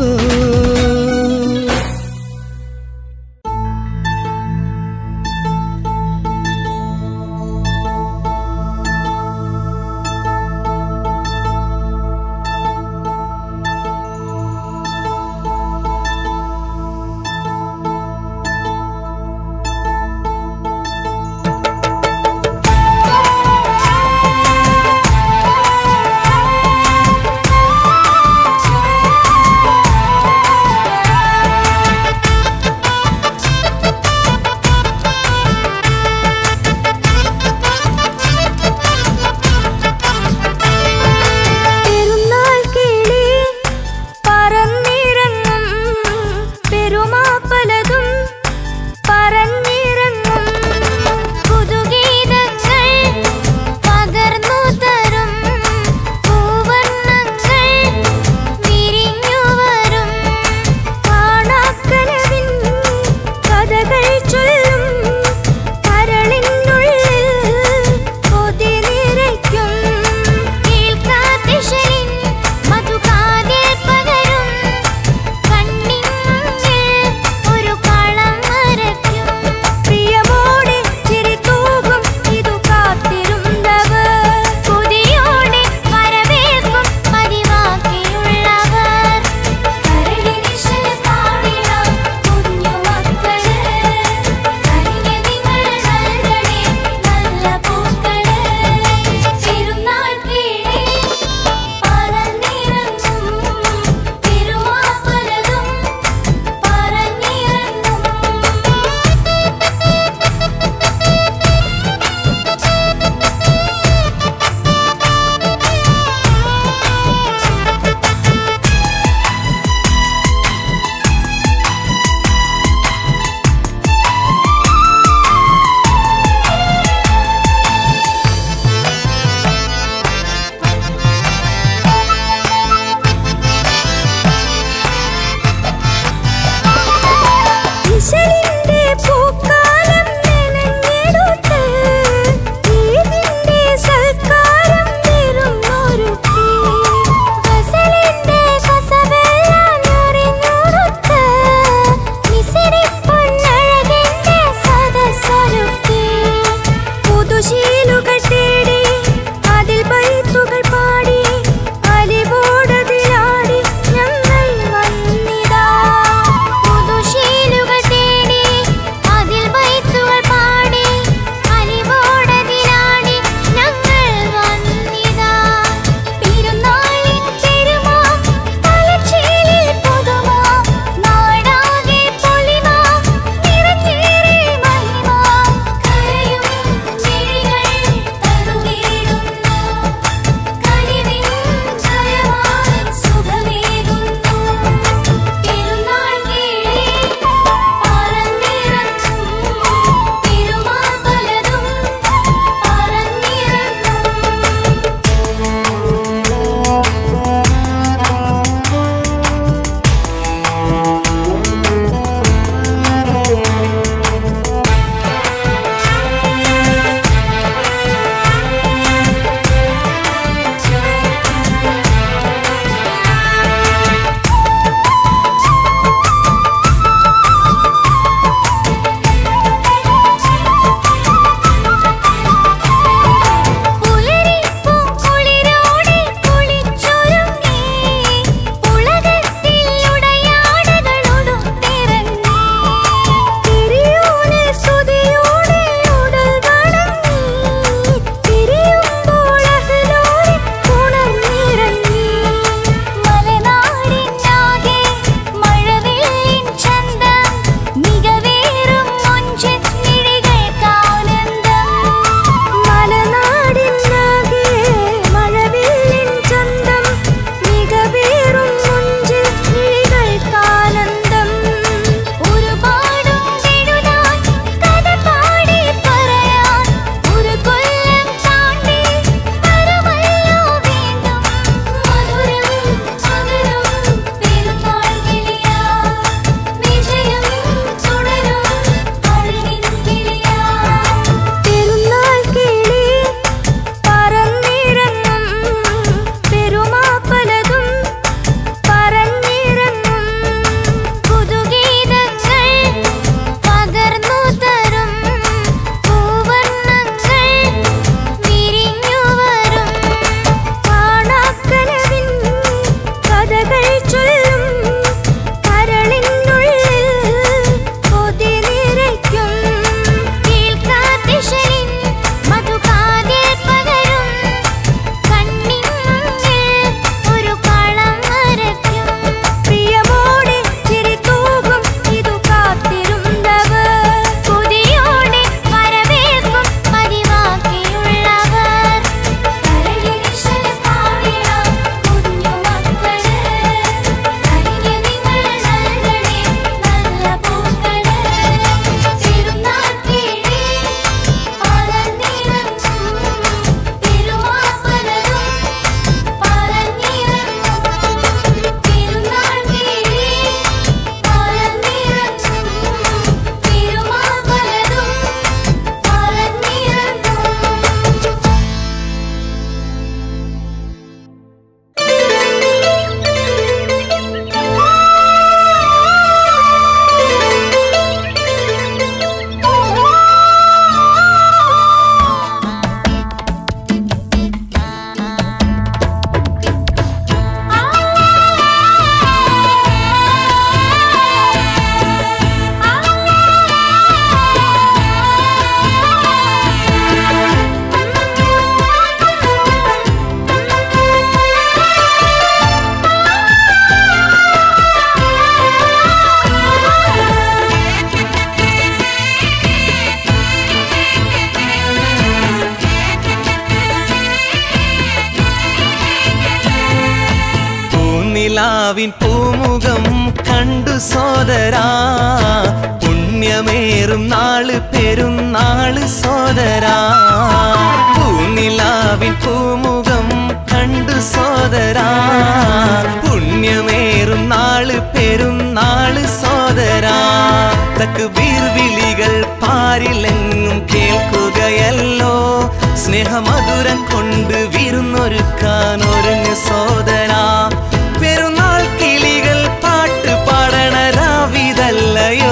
പൂനിലാവിൻ പൂമുഖം കണ്ടു സോദരാ പുണ്യമേറും നാള് പെരുന്നാള് സോദരാ പൂനിലാവിൻ പൂമുഖം കണ്ടു സോദരാ പുണ്യമേറും നാള് പെരുന്നാള് സോദരാ തക്ബീർ വിളികൾ പാരിലെങ്ങും കേൾക്കുകയല്ലോ സ്നേഹമധുരം കൊണ്ട് വിരുന്നൊരുക്കാൻ ഒരുങ്ങ് സോദരാ പെരുന്നാൾ കിളികൾ പാട്ട് പാടണ രാവിതല്ലയോ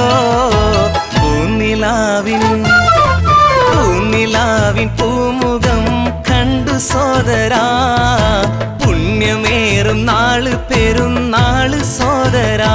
പൂനിലാവിൻ പൂമുഖം കണ്ടു സോദരാ പുണ്യമേറും നാള് പെരുന്നാള് സോദരാ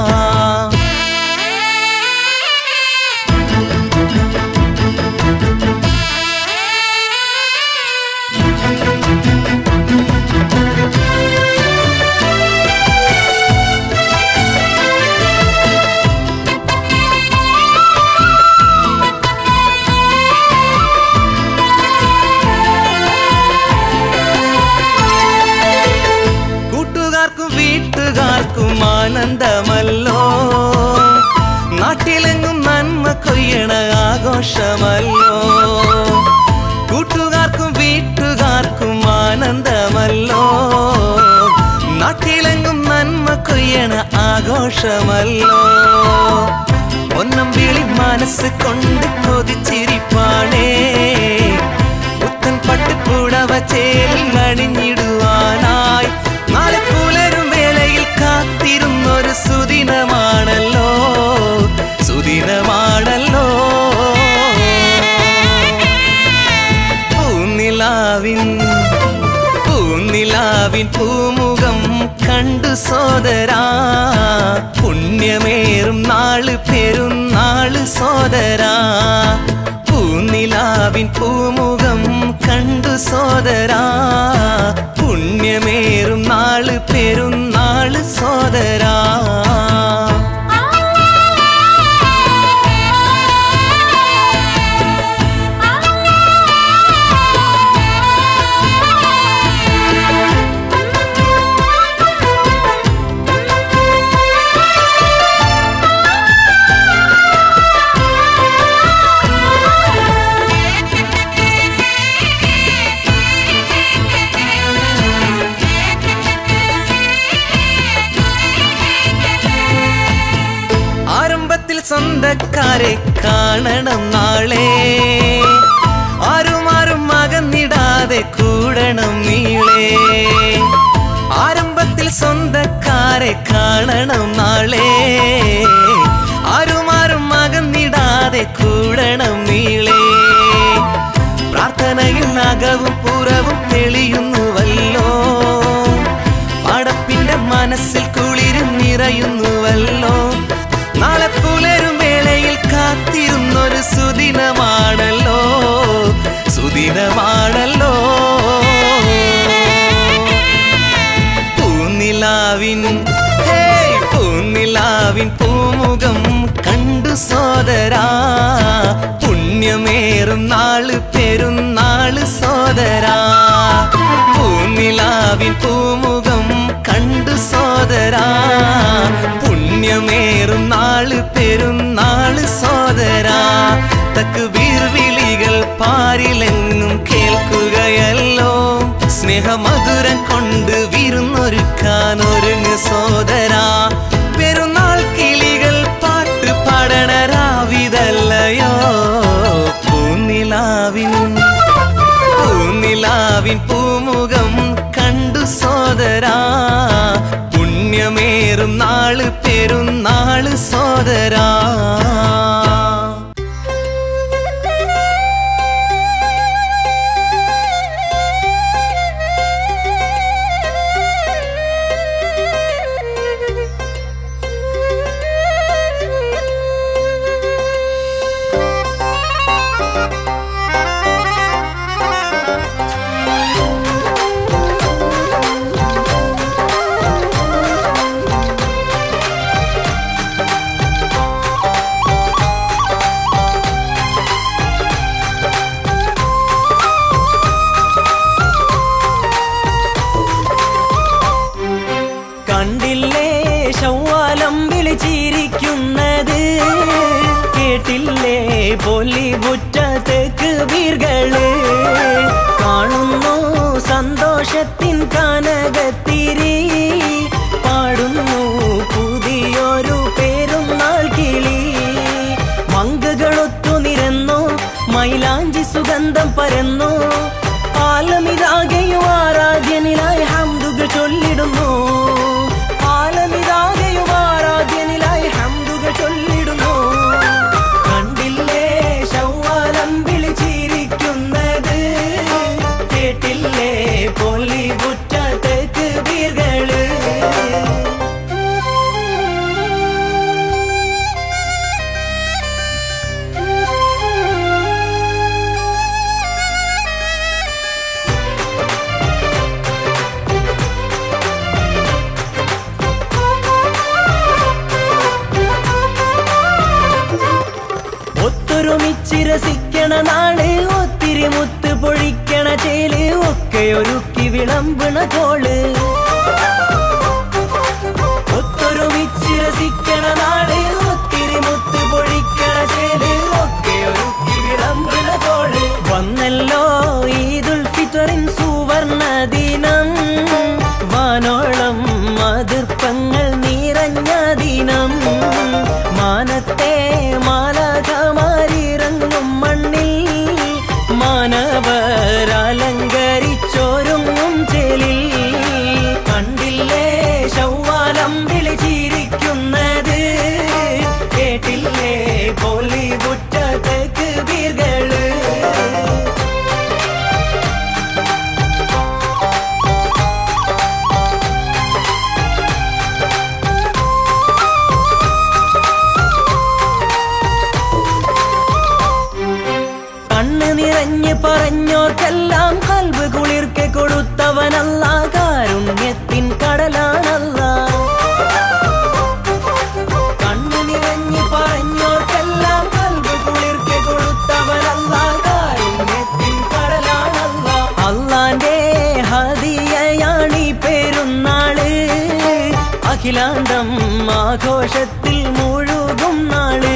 ആനന്ദമല്ലോ നാട്ടിലെങ്ങും നന്മ കൊയ്യണ ആഘോഷമല്ലോ കൂട്ടുകാർക്കും വീട്ടുകാർക്കും ആനന്ദമല്ലോ നാട്ടിലെങ്ങും നന്മ കൊയ്യണ ആഘോഷമല്ലോ ഒന്നും വിളി മനസ്സ് കൊണ്ട് കൊതിച്ചിരിപ്പാണേ പുത്തൻ പട്ടുപുടവ ചേലിൽ അണിഞ്ഞിടുവാനായി നാളെ പുലരും വേളയിൽ കാത്തിരുന്നൊരു സുദിനമാണല്ലോ പൂനിലാവിൻ പൂമുഖം കണ്ടു സോദരാ പുണ്യമേറും നാള് പെരുന്നാള് സോദരാ പൂനിലാവിൻ പൂമുഖം കണ്ടു സോദരാ പുണ്യമേറും നാള് പെരുന്നാള് സോദരാ സ്വന്തക്കാരെ കാണണം നാളെ ആരുമാരും അകന്നിടാതെ കൂടണം നീളെ ആരംഭത്തിൽ സ്വന്തക്കാരെ കാണണം നാളെ ആരുമാരും അകന്നിടാതെ കൂടണം നീളെ പ്രാർത്ഥനയിൽ നഖവും പുറവും തെളിയുന്നുവല്ലോ പടപ്പിന്റെ മനസ്സിൽ കുളിരും നിറയുന്നുവല്ലോ നാളെ പുലരും വേളയിൽ കാത്തിരുന്നൊരു സുദിനമാണല്ലോ പൂനിലാവിൻ പൂമുഖം കണ്ടു സോദരാ പുണ്യമേറും നാള് പെരുന്നാള് സോദരാ പൂനിലാവിൻ പൂമുഖം കണ്ടു സോദരാ പുണ്യമേറും നാള് പെരുന്നാള് സോദരാ തക്ബീർ വിളികൾ പാരിലെങ്ങും കേൾക്കുകയല്ലോ സ്നേഹമധുരം കൊണ്ട് വിരുന്നൊരുക്കാൻ ഒരുങ്ങ് സോദരാ പെരുന്നാൾ കിളികൾ പാട്ട് പാടണ രാവിതല്ലയോ പൂനിലാവിൻ പൂമുഖം കണ്ടു സോദരാ പുണ്യമേറും നാള് പെരുന്നാള് സോദരാ കണ്ടില്ലേ ശവ്വാലം വിളിച്ചിരിക്കുന്നത്, കേട്ടില്ലേ ബോളിവുഡ് തക്ബീറുകള്, കാണുന്നു സന്തോഷത്തിൻ കനകത്തിരി, പാടുന്നു പുതിയൊരു പെരുന്നാൾ കിളി. മങ്കകളൊത്തു നിരന്നു മൈലാഞ്ചി സുഗന്ധം പരന്നു, ആലമിതാകെയും ആരാധ്യനിലായി ഹംദുകൾ ചൊല്ലിടുന്നു, ആലമിതാകെയും ആരാധ്യനിലായി ഹംദുകൾ ചൊല്ലിടുന്നു. കണ്ടില്ലേ ശവ്വാലം വിളിച്ചിരിക്കുന്നത്, കേട്ടില്ലേ ബോളിവുഡ് തക്ബീറുകള്. ഒത്തൊരുമിച്ച് രസിക്കണ നാള്, ഒത്തിരി മുത്ത് പൊഴിക്കണ ചേല്, ഒക്കെ ഒരുക്കി വിളമ്പണ കോള്. ഒത്തൊരുമിച്ച് രസിക്കണ നാള്, ഒത്തിരി മുത്ത് പൊഴിക്കണ ചേല്, ഒക്കെ ഒരുക്കി വിളമ്പണ കോള്. വന്നല്ലോ ഈദുൽ ഫിത്റിൻ സുവർണ ദിനം, വാനോളം അതിർപ്പങ്ങൾ നിറഞ്ഞ ദിനം, മാനത്തെ മാലാഖമാരിറങ്ങും മണ്ണിൽ, മാനവരലങ്കരിച്ചൊരുങ്ങും ചേലിൽ. കണ്ടില്ലേ ശവ്വാലം വിളിച്ചിരിക്കുന്നത്, കേട്ടില്ലേ ബോളിവുഡ് തക്ബീറുകള്. കണ്ണ് നിറഞ്ഞ് പറഞ്ഞോർക്കെല്ലാം കൽബ് കുളിർക്കെ കൊടുത്തവനല്ല, കാരുണ്യത്തിൻ കടലാണല്ല. കണ്ണ് നിറഞ്ഞ് പറഞ്ഞോർക്കെല്ലാം കൽബ് കുളിർക്കെ കൊടുത്തവനല്ല, കാരുണ്യത്തിൻ കടലാണല്ല. അല്ലാന്റെ ഹദിയയാണി പെരുന്നാള്, അഖിലാണ്ടം ആഘോഷത്തിൽ മുഴുകും നാള്.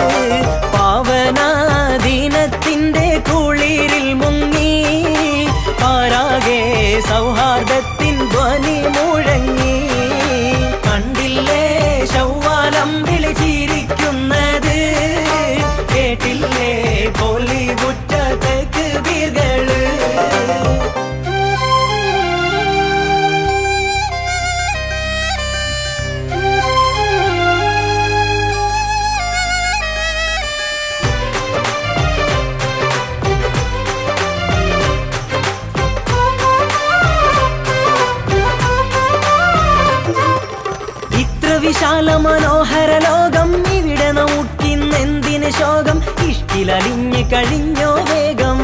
പാവനാദീനത്തിന്റെ കുളിരിൽ മുങ്ങി, പാരാകെ സൗഹാർദ്ദത്തിൻ ധ്വനി മുഴങ്ങി. കണ്ടില്ലേ ശവ്വാലം വിളിച്ചിരിക്കുന്നത്, കേട്ടില്ലേ ബോളിവുഡ് തക്ബീറുകള്. വിശാല മനോഹര ലോകം, ഇവിടെ നമുക്കിന്നെന്തിന് ശോകം, ഇഷ്ടിലലിഞ്ഞ് കഴിഞ്ഞോ വേഗം.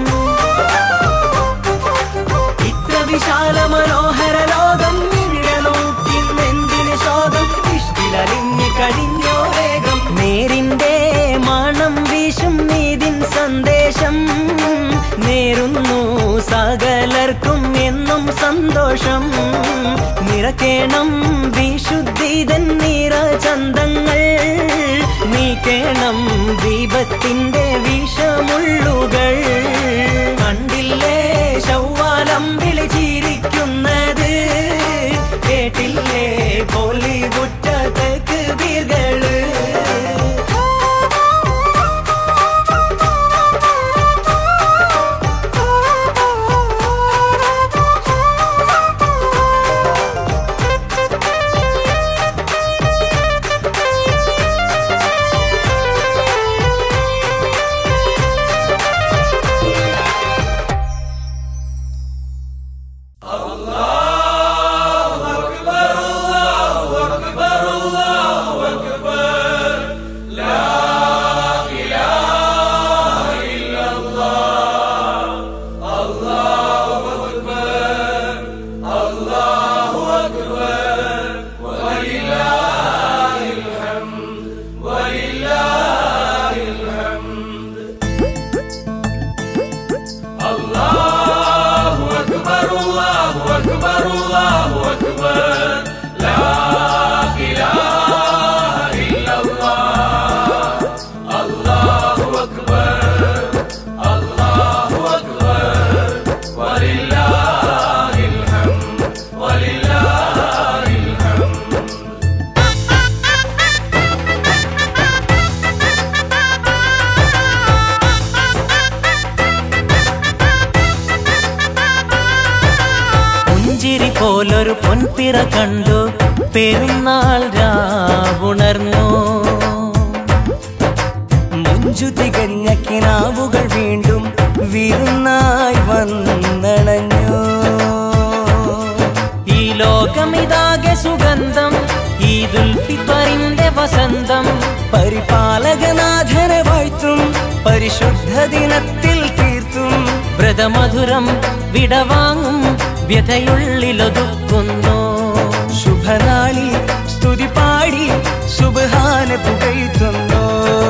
ഇത്ര വിശാല മനോഹര ലോകം, ഇവിടെ നമുക്കിന്നെന്തിന് ശോകം, ഇഷ്ടിലലിഞ്ഞ് കഴിഞ്ഞോ വേഗം. നേരിന്റെ മണം വീശും നീതിൻ സന്ദേശം, നേരുന്നു സകലർക്കും എന്നും സന്തോഷം. നിറക്കേണം വിശുദ്ധിതൻ നിറചന്തങ്ങൾ, നീക്കേണം ദീപത്തിന്റെ വിഷമുള്ളുകൾ. കണ്ടില്ലേ ശവ്വാലം വിളിച്ചിരിക്കുന്നത്, കേട്ടില്ലേ ബോളിവുഡ് തക്ബീറുകള്. പോലൊരു പൊൻപിറ കണ്ടു പെരുന്നാൾ രാവുണർന്നു മുഞ്ചു തികഞ്ഞ കിനാവുകൾ വീണ്ടും വിരുന്നായി വന്നണഞ്ഞു ഈ ലോകമിതാകെ സുഗന്ധം ഈദുൽ ഫിത്റിന്റെ വസന്തം പരിപാലകനാഥനെ വാഴ്ത്തും പരിശുദ്ധ ദിനത്തിൽ തീർത്തും വ്രതമധുരം വിടവാങ്ങും വ്യഥയുള്ളിലൊതുക്കുന്നു ശുഭനാളിൽ സ്തുതി പാടി സുബ്ഹാന പുകഴ്ത്തുന്നു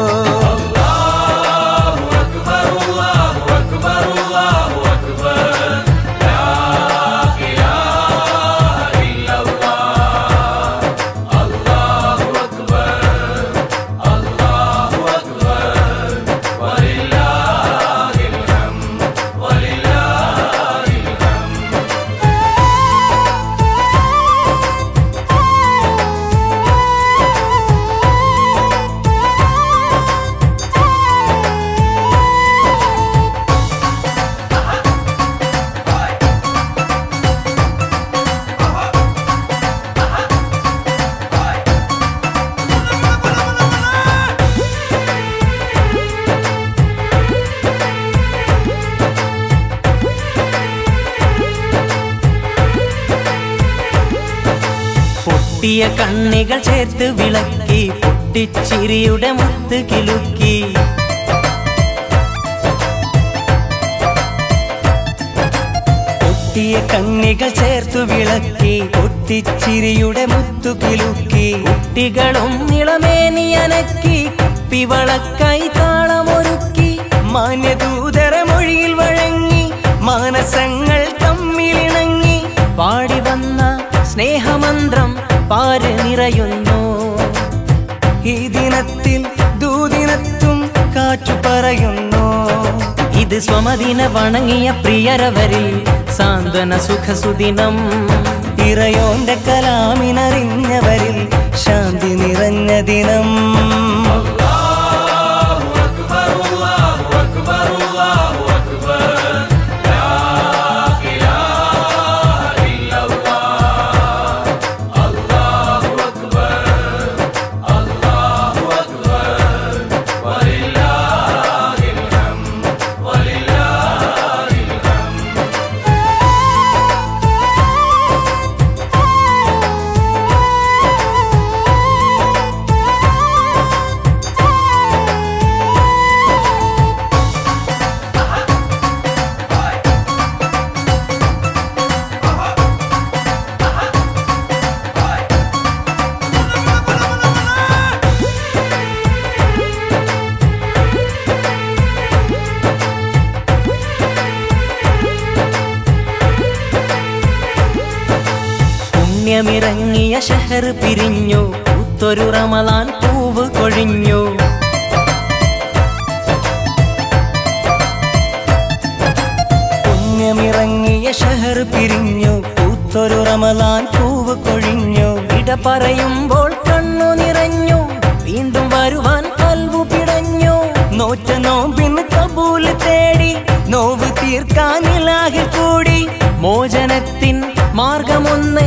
പൊട്ടിയ കണ്ണികൾ ചേർത്ത് വിളക്കി പൊട്ടിച്ചിരിയുടെ മുത്ത് കിലുക്കി പൊട്ടിയ കണ്ണികൾ ചേർത്തു വിളക്കി പൊട്ടിച്ചിരിയുടെ മുത്തു കിലുക്കി കുട്ടികളും ഇളമേനിയനക്കി കുപ്പിവളക്കായി താളമൊരുക്കി മാന്യദൂതര മൊഴിയിൽ വഴങ്ങി മാനസങ്ങൾ തമ്മിലിണങ്ങി പാടി വന്ന സ്നേഹമന്ത്രം പാര് നിറയുന്നു ഈ ദിനത്തിൽ ദൂദിനത്തും കാറ്റു പറയുന്നു ഇത് സ്വമദിന വണങ്ങിയ പ്രിയരവരിൽ സാന്ത്വന സുഖസുദിനം ഇറയോന്റെ കലാമിനറിഞ്ഞവരിൽ ശാന്തി നിറഞ്ഞ ദിനം പുണ്യമിറങ്ങിയ ഷഹർ പിരിഞ്ഞു പൂത്തൊരു റമളാൻ പൂവ് കൊഴിഞ്ഞു പുണ്യമിറങ്ങിയ ഷഹർ പിരിഞ്ഞു പൂത്തൊരു റമളാൻ പൂവ് കൊഴിഞ്ഞു ഇട പറയുമ്പോൾ കണ്ണു നിറഞ്ഞു വീണ്ടും വരുവാൻ കൽവു പിടഞ്ഞു നോറ്റ നോമ്പിന് കബൂല് തേടി നോവ് തീർക്കാൻ ഇലാഹിൽ കൂടി മോചനത്തിൻ മാർഗമൊന്ന്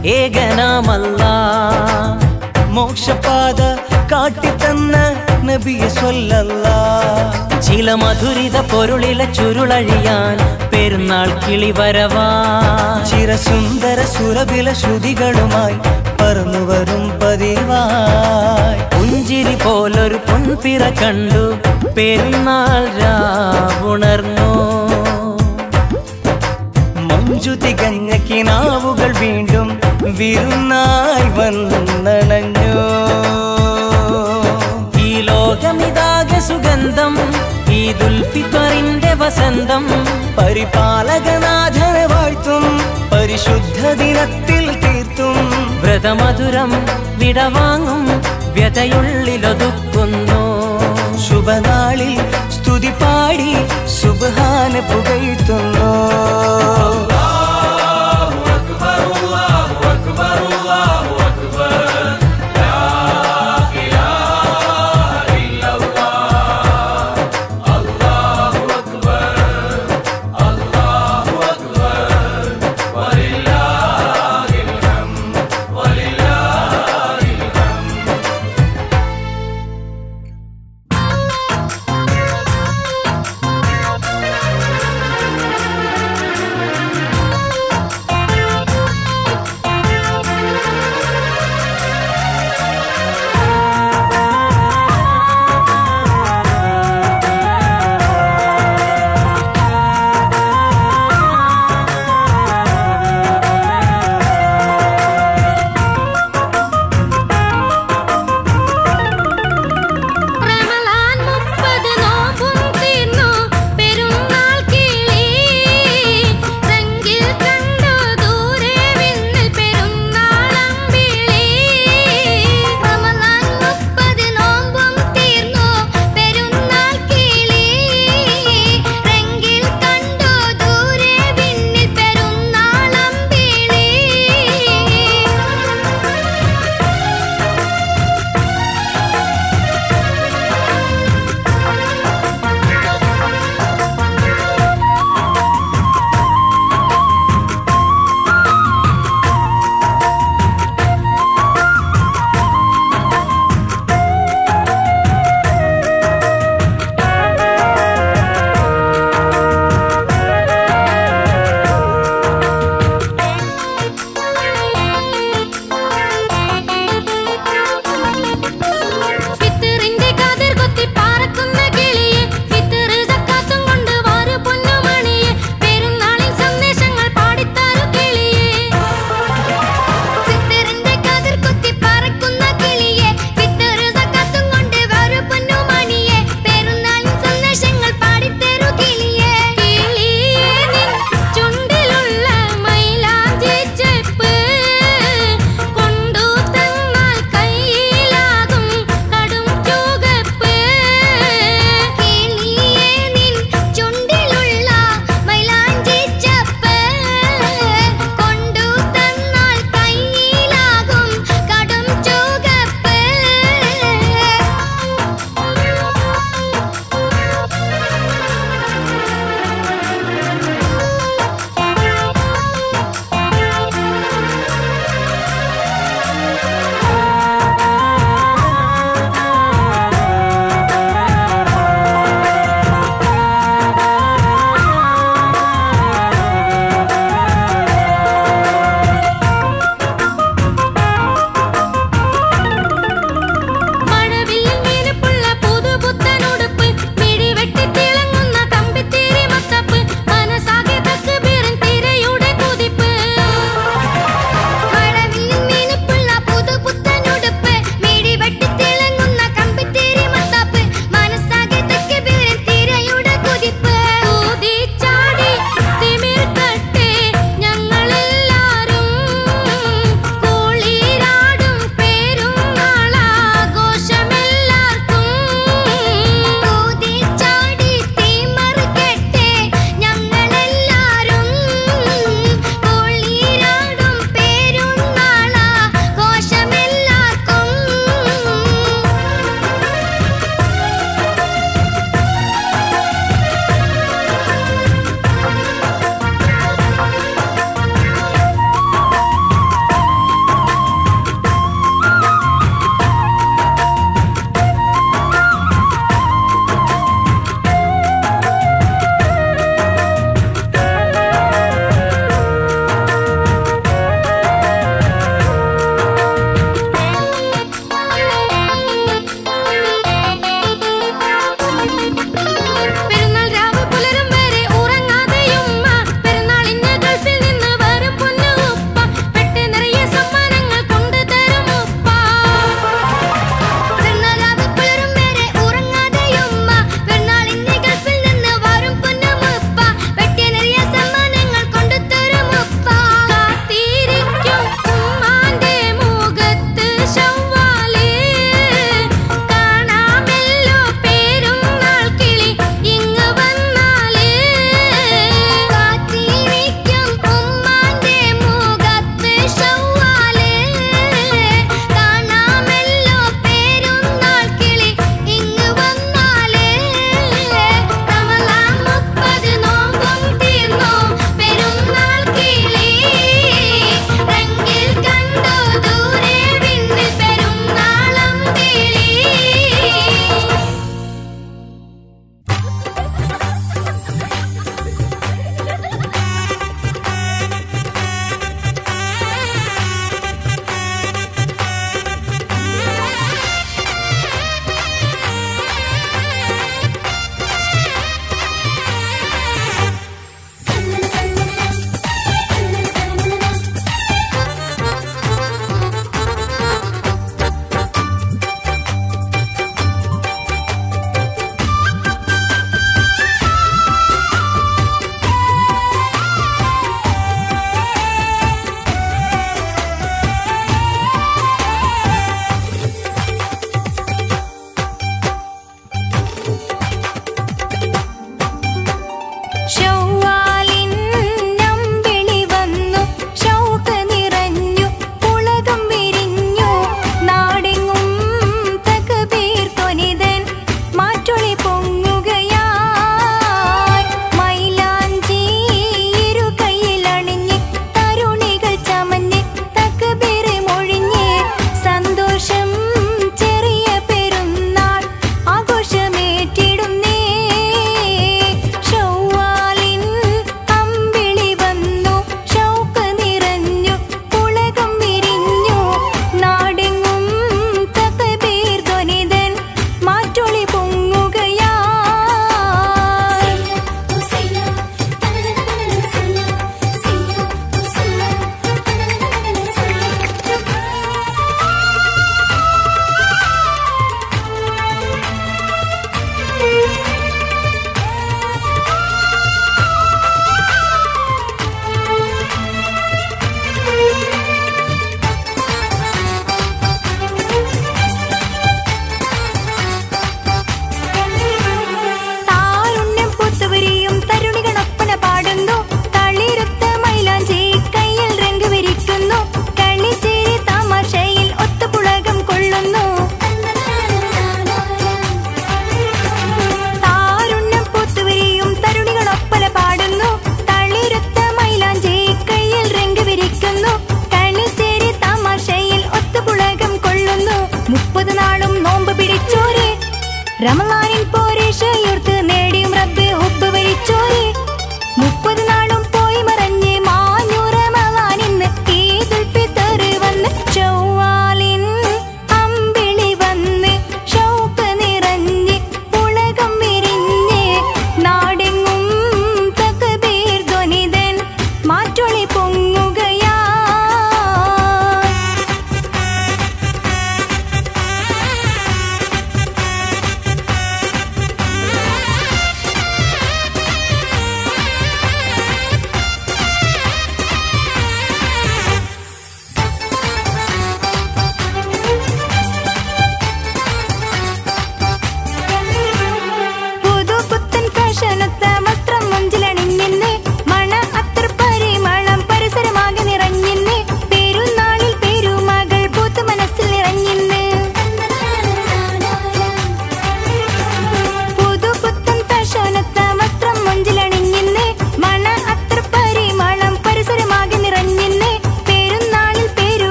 ഏകനാമല്ലാഹ് മോക്ഷപാത കാട്ടിത്തന്ന നബിയെ സ്വല്ലല്ലാഹ് ചില മധുരിത പൊരുളിലെ ചുരുളഴിയാൻ പെരുന്നാൾ കിളിവരവാ ചിരസുന്ദര സുരഭില ശ്രുതികളുമായി പറന്നുവരും പതിവായി പുഞ്ചിരി പോലൊരു പൊൻപിറ കണ്ടു പെരുന്നാൾ രാവുണർന്നു മഞ്ചു തികഞ്ഞ കിനാവുകൾ വീണ്ടും വിരുന്നായി വന്നണഞ്ഞു ഈ ലോകമിതാകെ സുഗന്ധം ഈദുൽ ഫിത്റിന്റെ വസന്തം പരിപാലകനാഥനെ വാഴ്ത്തും പരിശുദ്ധ ദിനത്തിൽ തീർത്തും വ്രതമധുരം വിടവാങ്ങും വ്യതയുള്ളിലൊതുക്കുന്നു ശുഭനാളിൽ സ്തുതി പാടി സുബ്ഹാന പുകഴ്ത്തുന്നു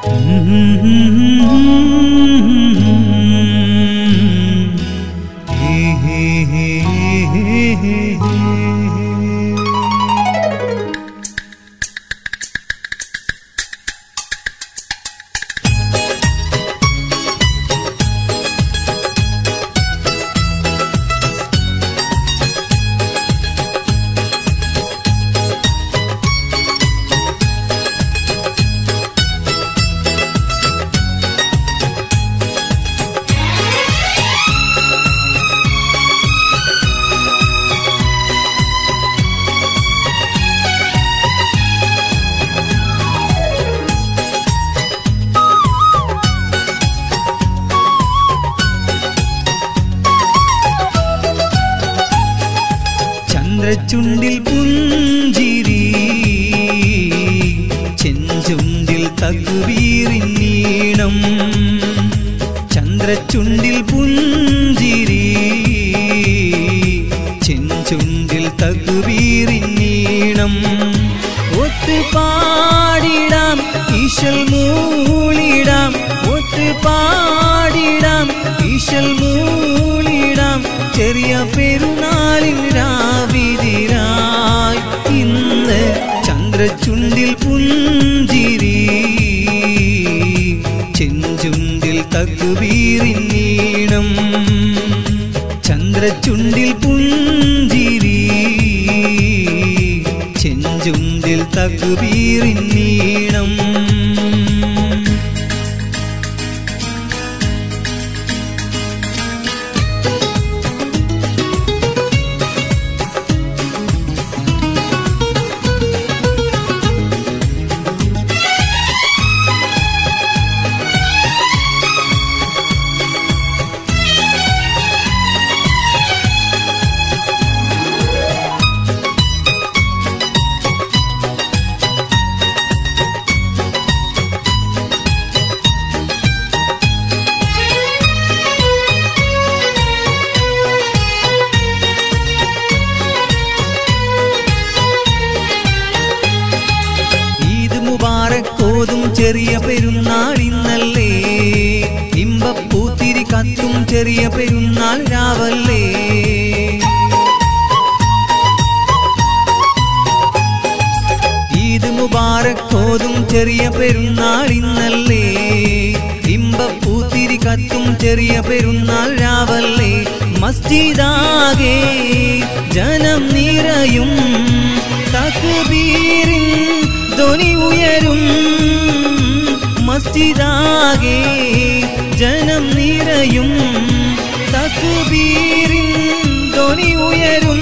ചന്ദ്രചുണ്ടിൽ പുഞ്ചിരി ചെഞ്ചുണ്ടിൽ തക്ബീറിന്നീണം ചന്ദ്രചുണ്ടിൽ പുഞ്ചിരി ചെഞ്ചുണ്ടിൽ തക്ബീറിന്നീണം ഒത്ത് പാടിടാം ഈശൽ മൂളിടാം ഒത്ത് പാടിടാം ഈശൽ മൂളിടാം ചെറിയ പെരുന്നാളിൻ രാവിതിരായി ഇന്ന് ചന്ദ്രചുണ്ടിൽ പുഞ്ചിരി ചെഞ്ചുണ്ടിൽ തക്ബീറിന്നീണം ചന്ദ്രചുണ്ടിൽ പുഞ്ചിരി ചെഞ്ചുണ്ടിൽ തക്ബീറിന്നീണം കോതും ചെറിയ പെരുന്നാൾ ഇന്നല്ലേ ഇമ്പപ്പൂത്തിരി കത്തും ചെറിയ പെരുന്നാൾ രാവല്ലേ ഈദ് മുബാറക് കോതും ചെറിയ പെരുന്നാൾ ഇന്നല്ലേ ഇമ്പപ്പൂത്തിരി കത്തും ചെറിയ പെരുന്നാൾ രാവല്ലേ മസ്ജിദാകെ ജനം നിറയും തക്ബീറിൻ ധ്വനി ഉയരും മസ്ജിദാകെ ജനം നിറയും തക്ബീറിൻ ധ്വനി ഉയരും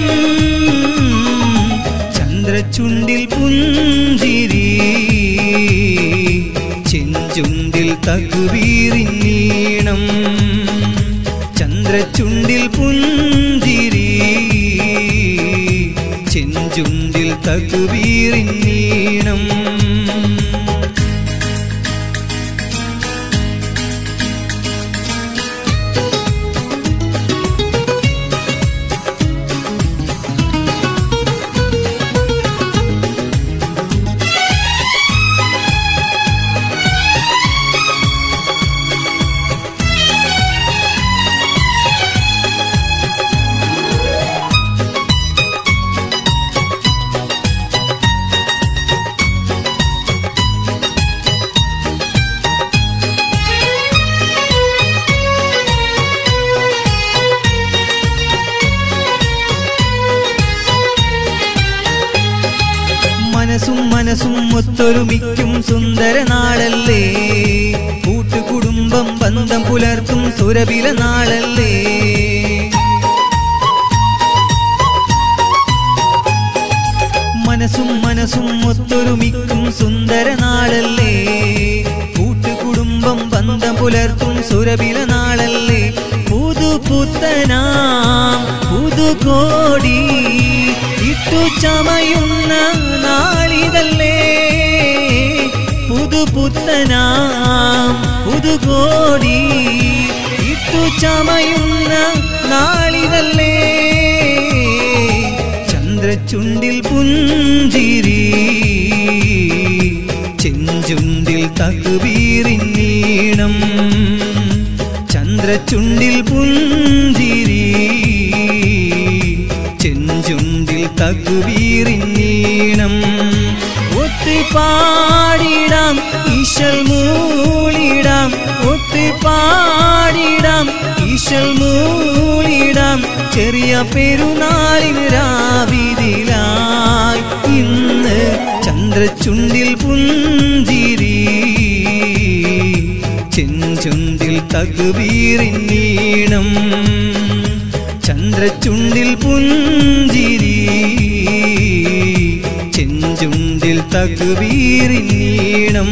ചന്ദ്രചുണ്ടിൽ പുഞ്ചിരി ചെഞ്ചുണ്ടിൽ തക്ബീറിന്നീണം ചന്ദ്രചുണ്ടിൽ പുഞ്ചിരി ചെഞ്ചുണ്ടിൽ തക്ബീറിന്നീണം മനസ്സും ഒത്തൊരുമിക്കും സുന്ദര നാളല്ലേ കൂട്ടുകുടുംബം ബന്ധം പുലർത്തും സുരബില നാളല്ലേ മനസ്സും ഒത്തൊരുമിക്കും സുന്ദര നാളല്ലേ കൂട്ടുകുടുംബം ബന്ധം പുലർത്തും സുരബില നാളല്ലേ പുതുപുത്തനാം പുതുകോടി ഇട്ടു ചമയുന്ന നാളിതല്ലേ പുതുപുത്തനാം പുതുകോടി ഇട്ടു ചമയുന്ന നാളിതല്ലേ ചന്ദ്രചുണ്ടിൽ പുഞ്ചിരി ചെഞ്ചുണ്ടിൽ തക്ബീറിന്നീണം ചന്ദ്രചുണ്ടിൽ പുഞ്ചിരി ചെഞ്ചുണ്ടിൽ തക്ബീറിന്നീണം ഒത്തുപാടിടാം ഈശൽ മൂളിടാം ഒത്തുപാടിടാം ഈശൽ മൂളിടാം ചെറിയ പെരുന്നാളിന് രാവിതിലായി ഇന്ന് ചന്ദ്രചുണ്ടിൽ പുഞ്ചിരി ചെഞ്ചുണ്ടിൽ തക്ബീറിന്നീണം ചന്ദ്രചുണ്ടിൽ പുഞ്ചിരി ചെഞ്ചുണ്ടിൽ തക്ബീറിന്നീണം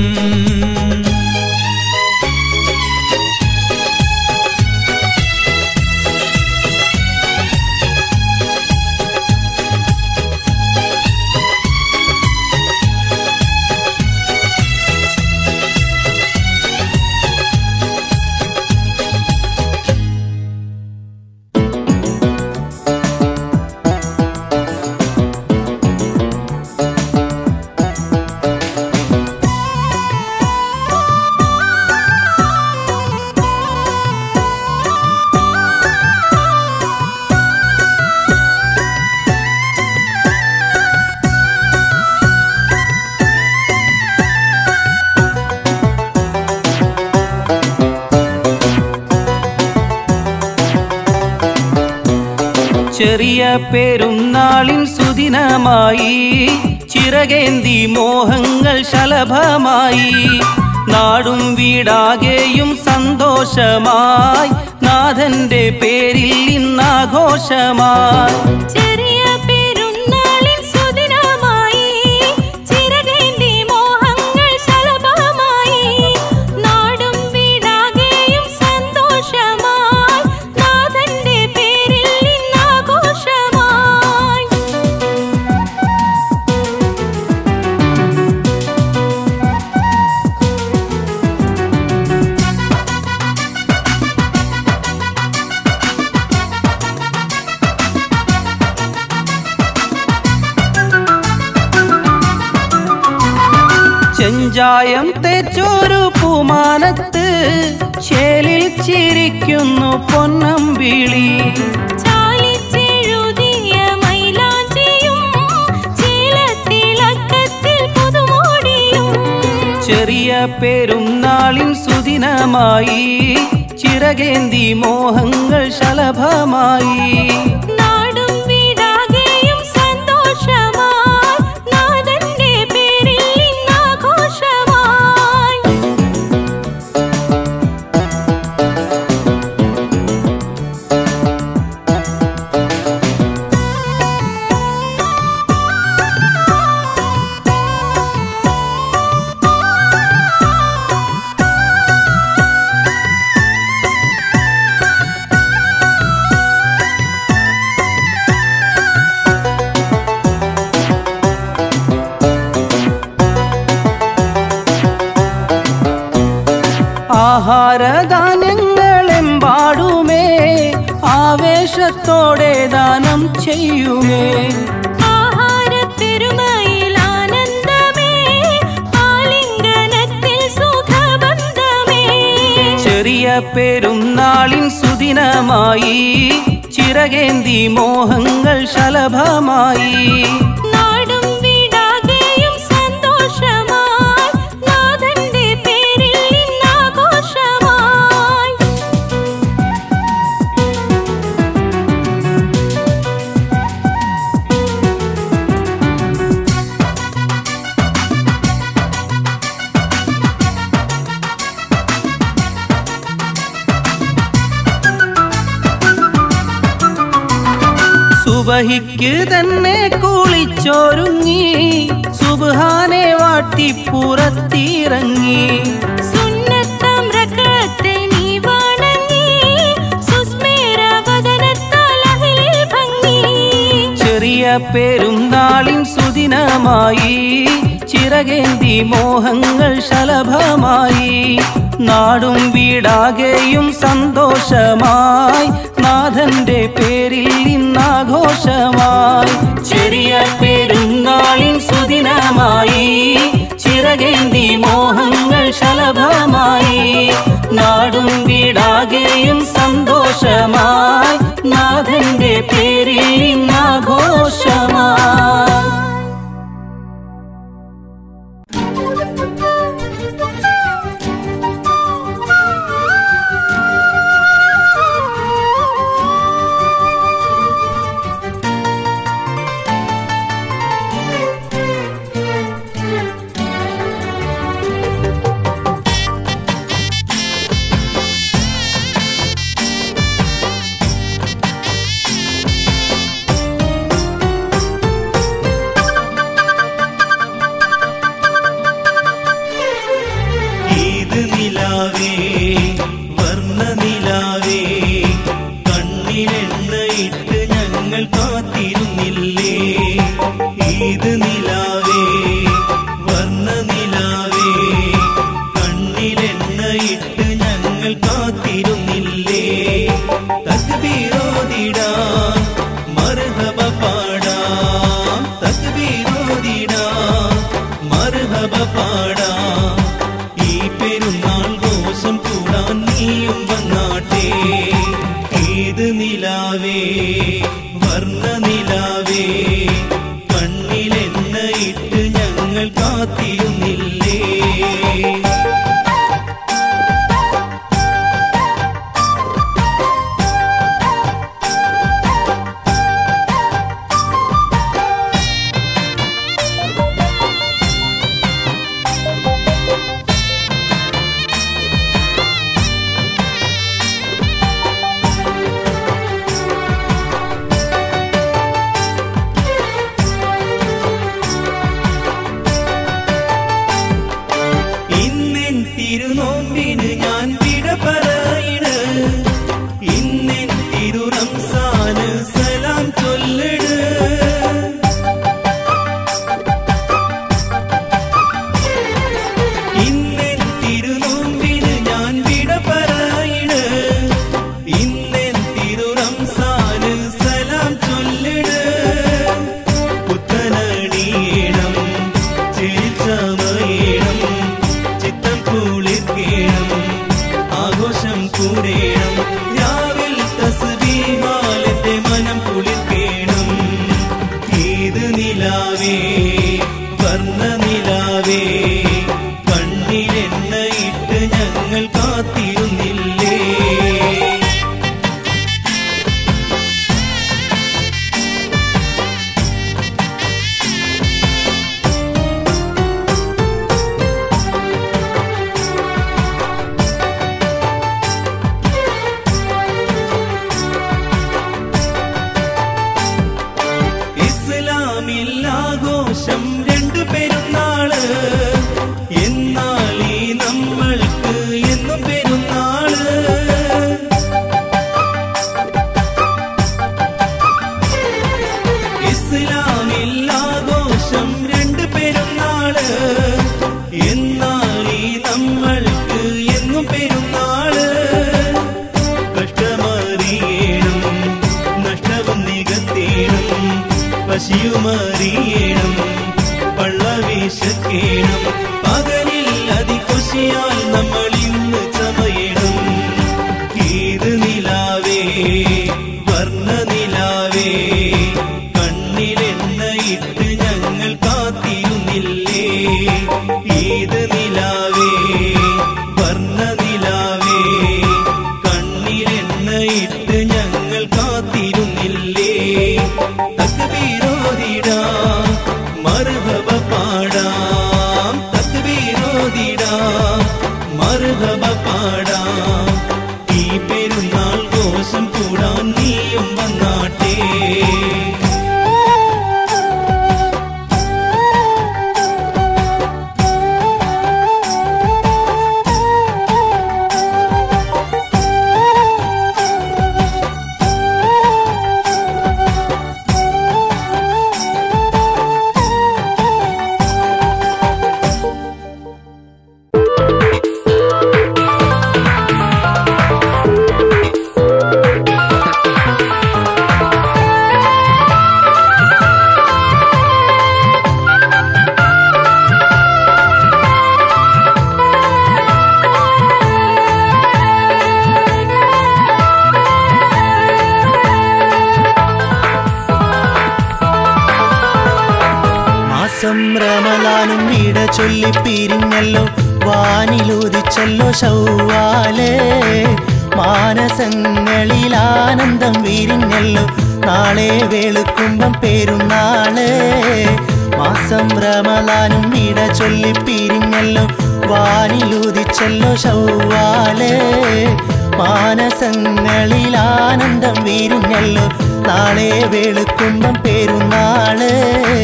ചെറിയ പെരുന്നാളിൻ സുദിനമായി ചിറകേന്തി മോഹങ്ങൾ ശലഭമായി നാടും വീടാകെയും സന്തോഷമായി നാഥന്റെ പേരിൽ ഇന്നാഘോഷമായി ചെഞ്ചായം തേച്ചൊരു പൂമാനത്ത് ചേലിൽ ചിരിക്കുന്നു പൊന്നമ്പിളി ചെറിയ പെരുന്നാളിൻ സുദിനമായി ചിറകേന്തി മോഹങ്ങൾ ശലഭമായി ആഹാരധാന്യങ്ങളെമ്പാടുമേ ആവേശത്തോടെ ദാനം ചെയ്യുമേ ആഹാരപ്പെരുമയിൽ ആനന്ദമേ ആലിംഗനത്തിൽ സുഖബന്ധമേ ചെറിയ പെരുന്നാളിൻ സുദിനമായി ചിറകേന്തി മോഹങ്ങൾ ശലഭമായി സുബഹിക്ക് തന്നെ കുളിച്ചൊരുങ്ങി സുബ്ഹാനെ വാട്ടി പുറത്തിറങ്ങി സുന്നത്താം റകഅത്തെ നീ വണങ്ങി സുസ്മേരവദനത്താൽ അഹ്ലിൽ ഭംഗി ചെറിയ പെരുന്നാളിൻ സുദിനമായി ചിറകേന്തി മോഹങ്ങൾ ശലഭമായി നാടും വീടാകെയും സന്തോഷമായി നാഥന്റെ പേരിൽ ഇന്നാഘോഷമായി ചെറിയ പെരുന്നാളിൻ സുദിനമായി ചിറകേന്തി മോഹങ്ങൾ ശലഭമായി നാടും വീടാകെയും സന്തോഷമായി നാഥന്റെ പേരിൽ ഇന്നാഘോഷമായി. റമളാനും ഇട ചൊല്ലി പിരിഞ്ഞല്ലോ വാനിലൂതിച്ചല്ലോ ശൗവാല് മാനസങ്ങളിൽ ആനന്ദം വിരിഞ്ഞല്ലോ നാളെ വെളുക്കുമ്പം പെരുന്നാള് മാസം റമളാനും ഇട ചൊല്ലി പിരിഞ്ഞല്ലോ വാനിലൂതിച്ചല്ലോ ശൗവാല് മാനസങ്ങളിൽ ആനന്ദം വിരിഞ്ഞല്ലോ നാളെ വെളുക്കുമ്പം പെരുന്നാള്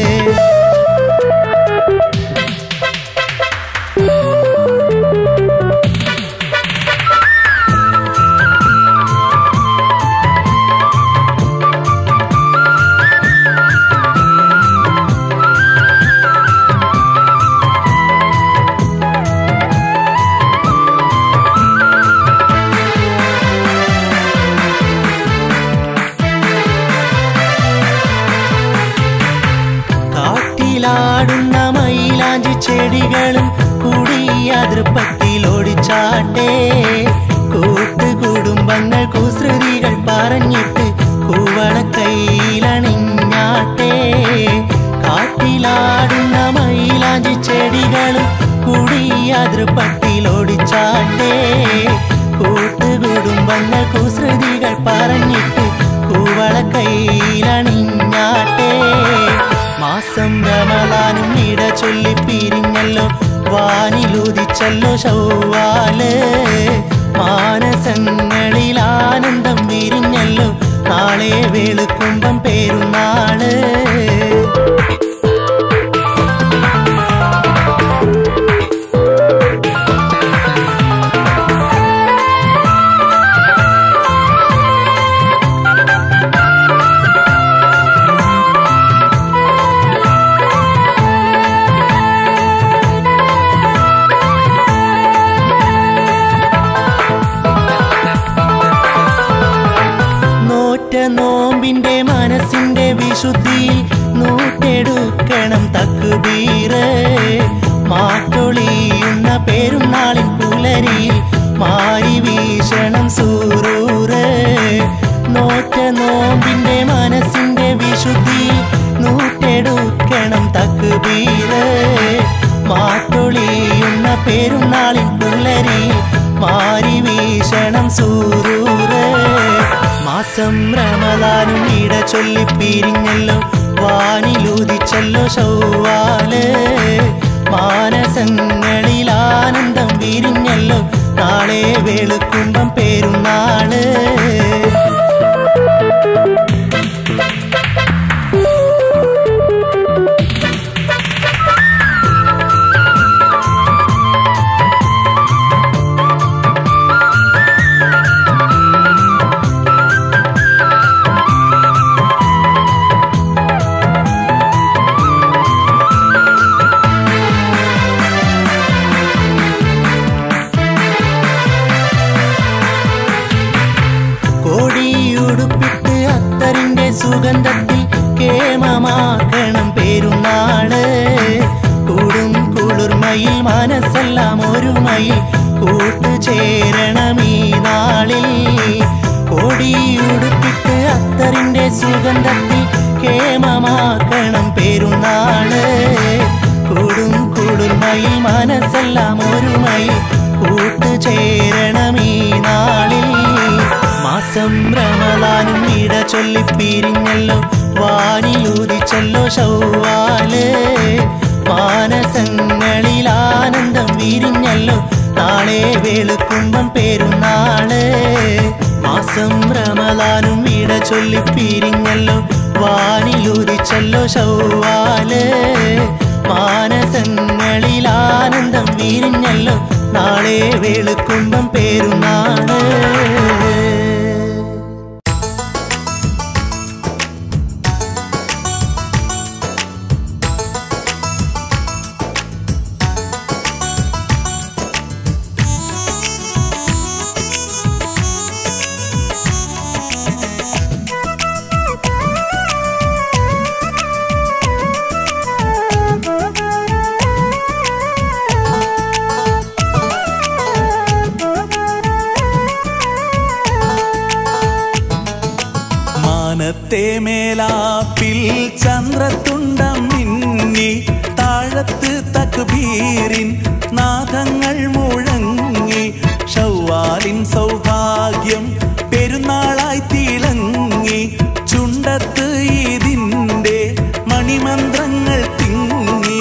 കാട്ടിലാടുന്ന മൈലാഞ്ചി ചെടികളും കുടിയാതൃപ്പത്തിലോടിച്ചാട്ടെ കൂട്ടുകുടുംബങ്ങൾ കുസൃതികൾ പറഞ്ഞിട്ട് കൂവളക്കൈയിലണിഞ്ഞാട്ടെ കാട്ടിലാടുന്ന മൈലാഞ്ചി ചെടികളും കുടിയാതൃപ്പത്തിലോടിച്ചാട്ടെ കൂട്ടുകുടുംബങ്ങൾ കുസൃതികൾ പറഞ്ഞിട്ട് കൂവളക്കൈയിലണിഞ്ഞാട്ടെ മാസം റമളാനും ഇട ചൊല്ലി പിരിഞ്ഞല്ലോ വാനിലൂതിച്ചല്ലോ ശൗവാല് മാനസങ്ങളിൽ ആനന്ദം വിരിഞ്ഞല്ലോ നാളെ വെളുക്കുമ്പം പെരുന്നാള് നോമ്പിന്റെ മനസ്സിന്റെ വിശുദ്ധിയിൽ നൂറ്റെടുക്കണം തക്ബീറ് മാറ്റൊളിയുന്ന പെരുന്നാളിൻ പുലരിയിൽ മാരി വീശണം സൂറൂറ് നോമ്പിന്റെ മനസ്സിന്റെ വിശുദ്ധിയിൽ നൂറ്റെടുക്കണം തക്ബീറ് മാറ്റൊളിയുന്ന പെരുന്നാളിൻ പുലരിയിൽ മാരി വീശണം സൂറൂറ് മാസം റമളാനും ഇട ചൊല്ലി പിരിഞ്ഞല്ലോ വാനിലൂതിച്ചല്ലോ ശൗവാല് മാനസങ്ങളിൽ ആനന്ദം വിരിഞ്ഞല്ലോ നാളെ വെളുക്കുമ്പം പെരുന്നാള് കോടിയുടുപ്പിട്ട് അത്തറിന്റെ സുഗന്ധത്തിൽ കേമമാക്കണം പെരുന്നാള് കൂടും കുളിർമയിൽ മനസ്സെല്ലാം ഒരുമയിൽ കൂട്ടുചേരണം ഈ നാളിൽ കോടിയുടുപ്പിട്ട് അത്തറിന്റെ സുഗന്ധത്തിൽ കേമമാക്കണം പെരുന്നാള് കൂടും കുളിർമയിൽ മനസ്സെല്ലാം ഒരുമയിൽ കൂട്ടുചേരണം ഈ നാളിൽ മാസം റമളാനും ഇട ചൊല്ലി പിരിഞ്ഞല്ലോ വാനിലൂതിച്ചല്ലോ ശൗവാല് മാനസങ്ങളിൽ ആനന്ദം വിരിഞ്ഞല്ലോ നാളെ വെളുക്കുമ്പം പെരുന്നാള് മാസം റമളാനും ഇട ചൊല്ലി പിരിഞ്ഞല്ലോ വാനിലൂതിച്ചല്ലോ ശൗവാല് മാനസങ്ങളിൽ ആനന്ദം വിരിഞ്ഞല്ലോ നാളെ വെളുക്കുമ്പം പെരുന്നാള് മേലാപ്പിൽ ചന്ദ്രത്തുണ്ടം മിന്നി താഴ താഴത്ത് തക്ബീരിൻ നാദങ്ങൾ മുഴങ്ങി ശവ്വാലിൻ സൗഭാഗ്യം പെരുന്നാളായി തിളങ്ങി ചുണ്ടത്ത് ഈദിന്റെ മണിമന്ത്രങ്ങൾ തിങ്ങി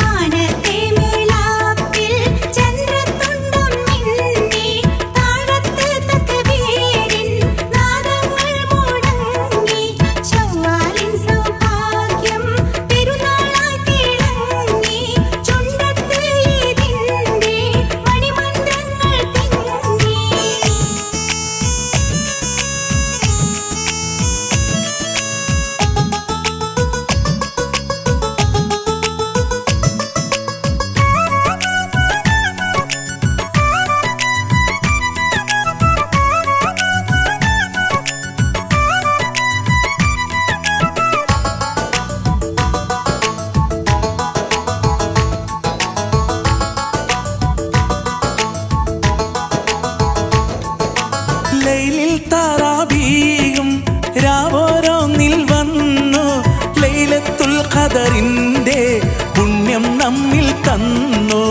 ലൈലിൽ തറാബീഹും രാവോരോന്നിൽ വന്നു ലൈലത്തുൽ ഖദറിന്റെ പുണ്യം നമ്മിൽ തന്നു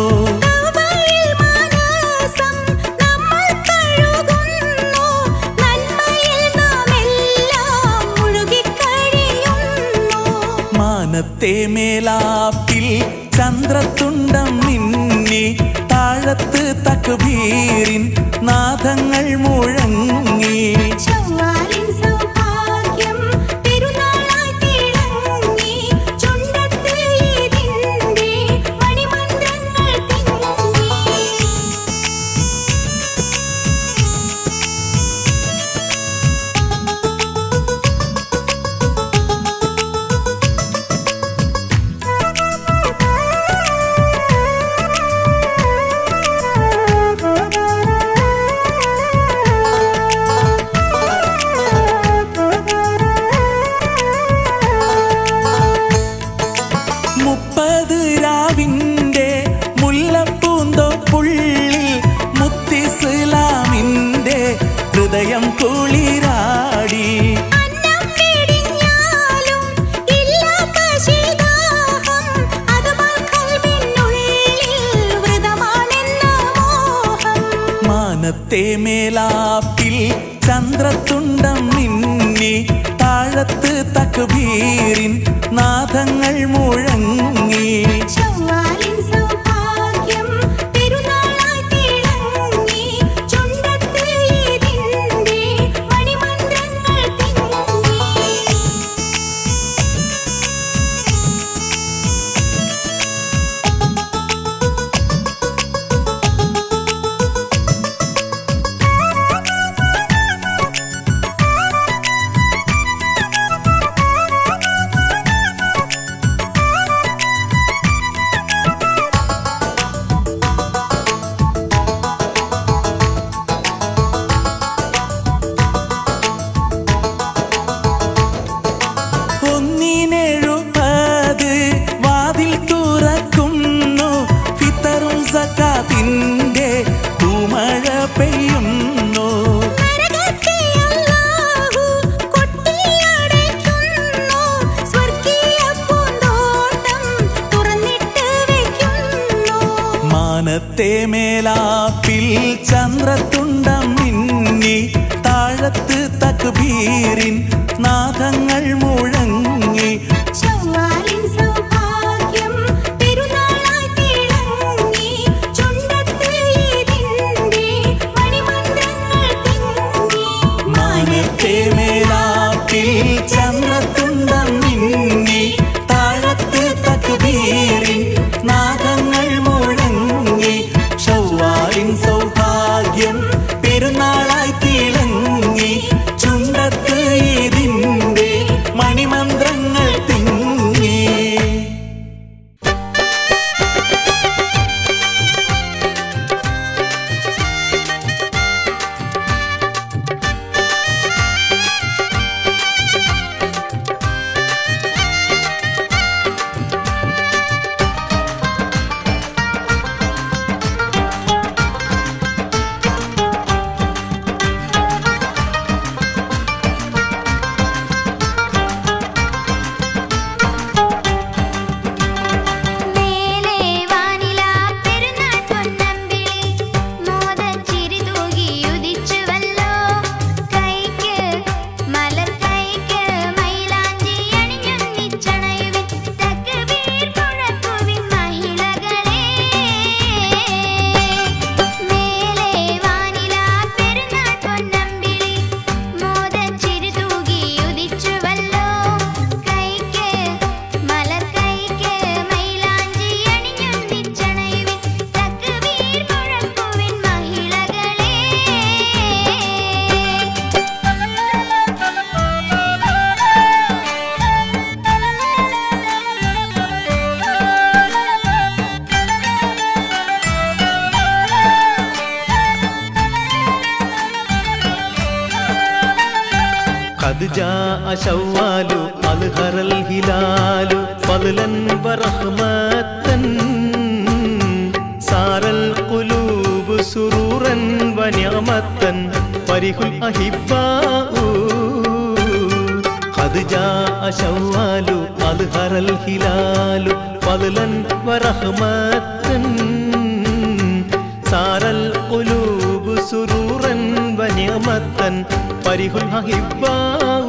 മാനത്തെ മേലാപ്പിൽ ചന്ദ്രത്തുണ്ടം മിന്നി താഴത്ത് തക്ബീരിൻ നാദങ്ങൾ മുഴങ്ങി രാവിന്റെ മുല്ലപ്പൂന്തോപ്പുള്ളിൽ മുത്തിസ്ലാമിന്റെ ഹൃദയം കുളിരാടി മാനത്തെ മേലാപ്പിൽ ചന്ദ്രത്തുണ്ടം മിന്നി താഴത്ത് തക്ബീരിൻ നാദങ്ങൾ മുഴങ്ങി വാതിൽ തുറക്കുന്നു ഫിത്തറും സകാത്തിന്റെ പൂമഴ പെയ്യുന്നു മാനത്തെ മേലാപ്പിൽ ചന്ദ്രത്തുണ്ടം മിന്നി താഴത്ത് തക്ബീരിൻ നാദങ്ങൾ മുഴങ്ങി മാനത്തെ മേലാപ്പിൽ ചന്ദ്രത്തുണ്ടം മിന്നി താഴത്ത് തക്ബീരിൻ നാദങ്ങൾ മുഴങ്ങി ശവ്വാലിൻ സൗഭാഗ്യം പെരുന്നാളായി തിളങ്ങി ചുണ്ടത്ത് ഈദിന്റെ قد جاء شوال أظهر الهلال فضلا ورحمة صار القلوب سرورا ونعمة فرح الأحباء قد جاء شوال أظهر الهلال فضلا ورحمة صار القلوب سرورا ونعمة فرح الأحباء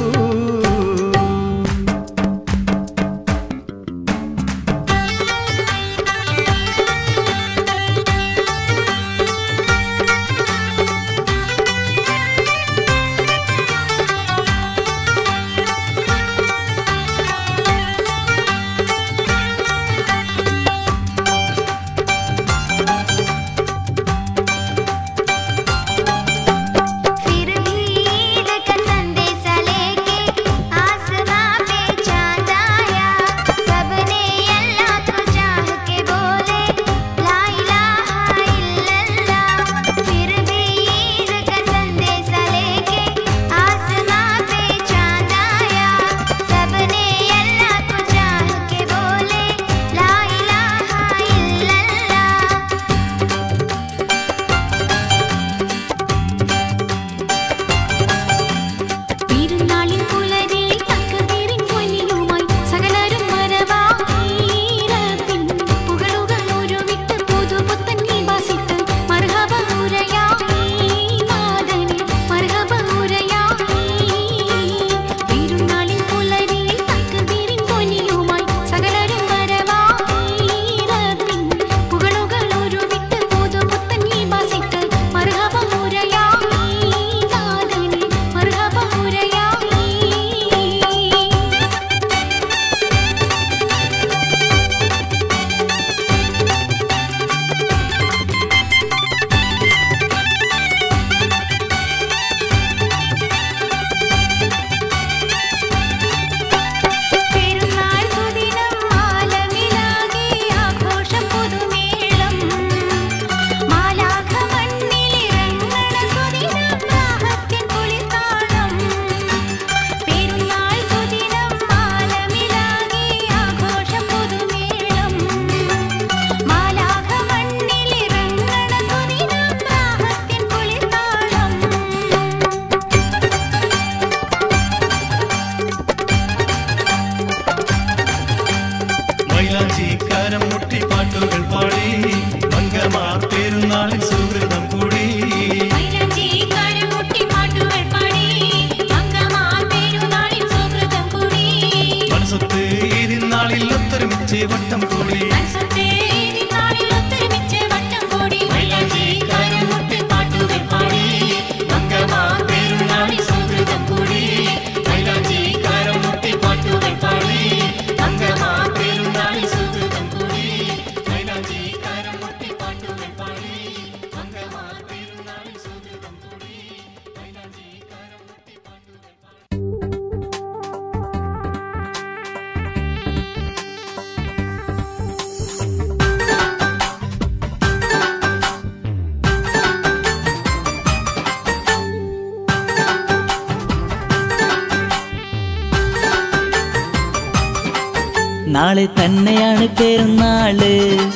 നാളെ തന്നെയാണ് പെരുന്നാള്,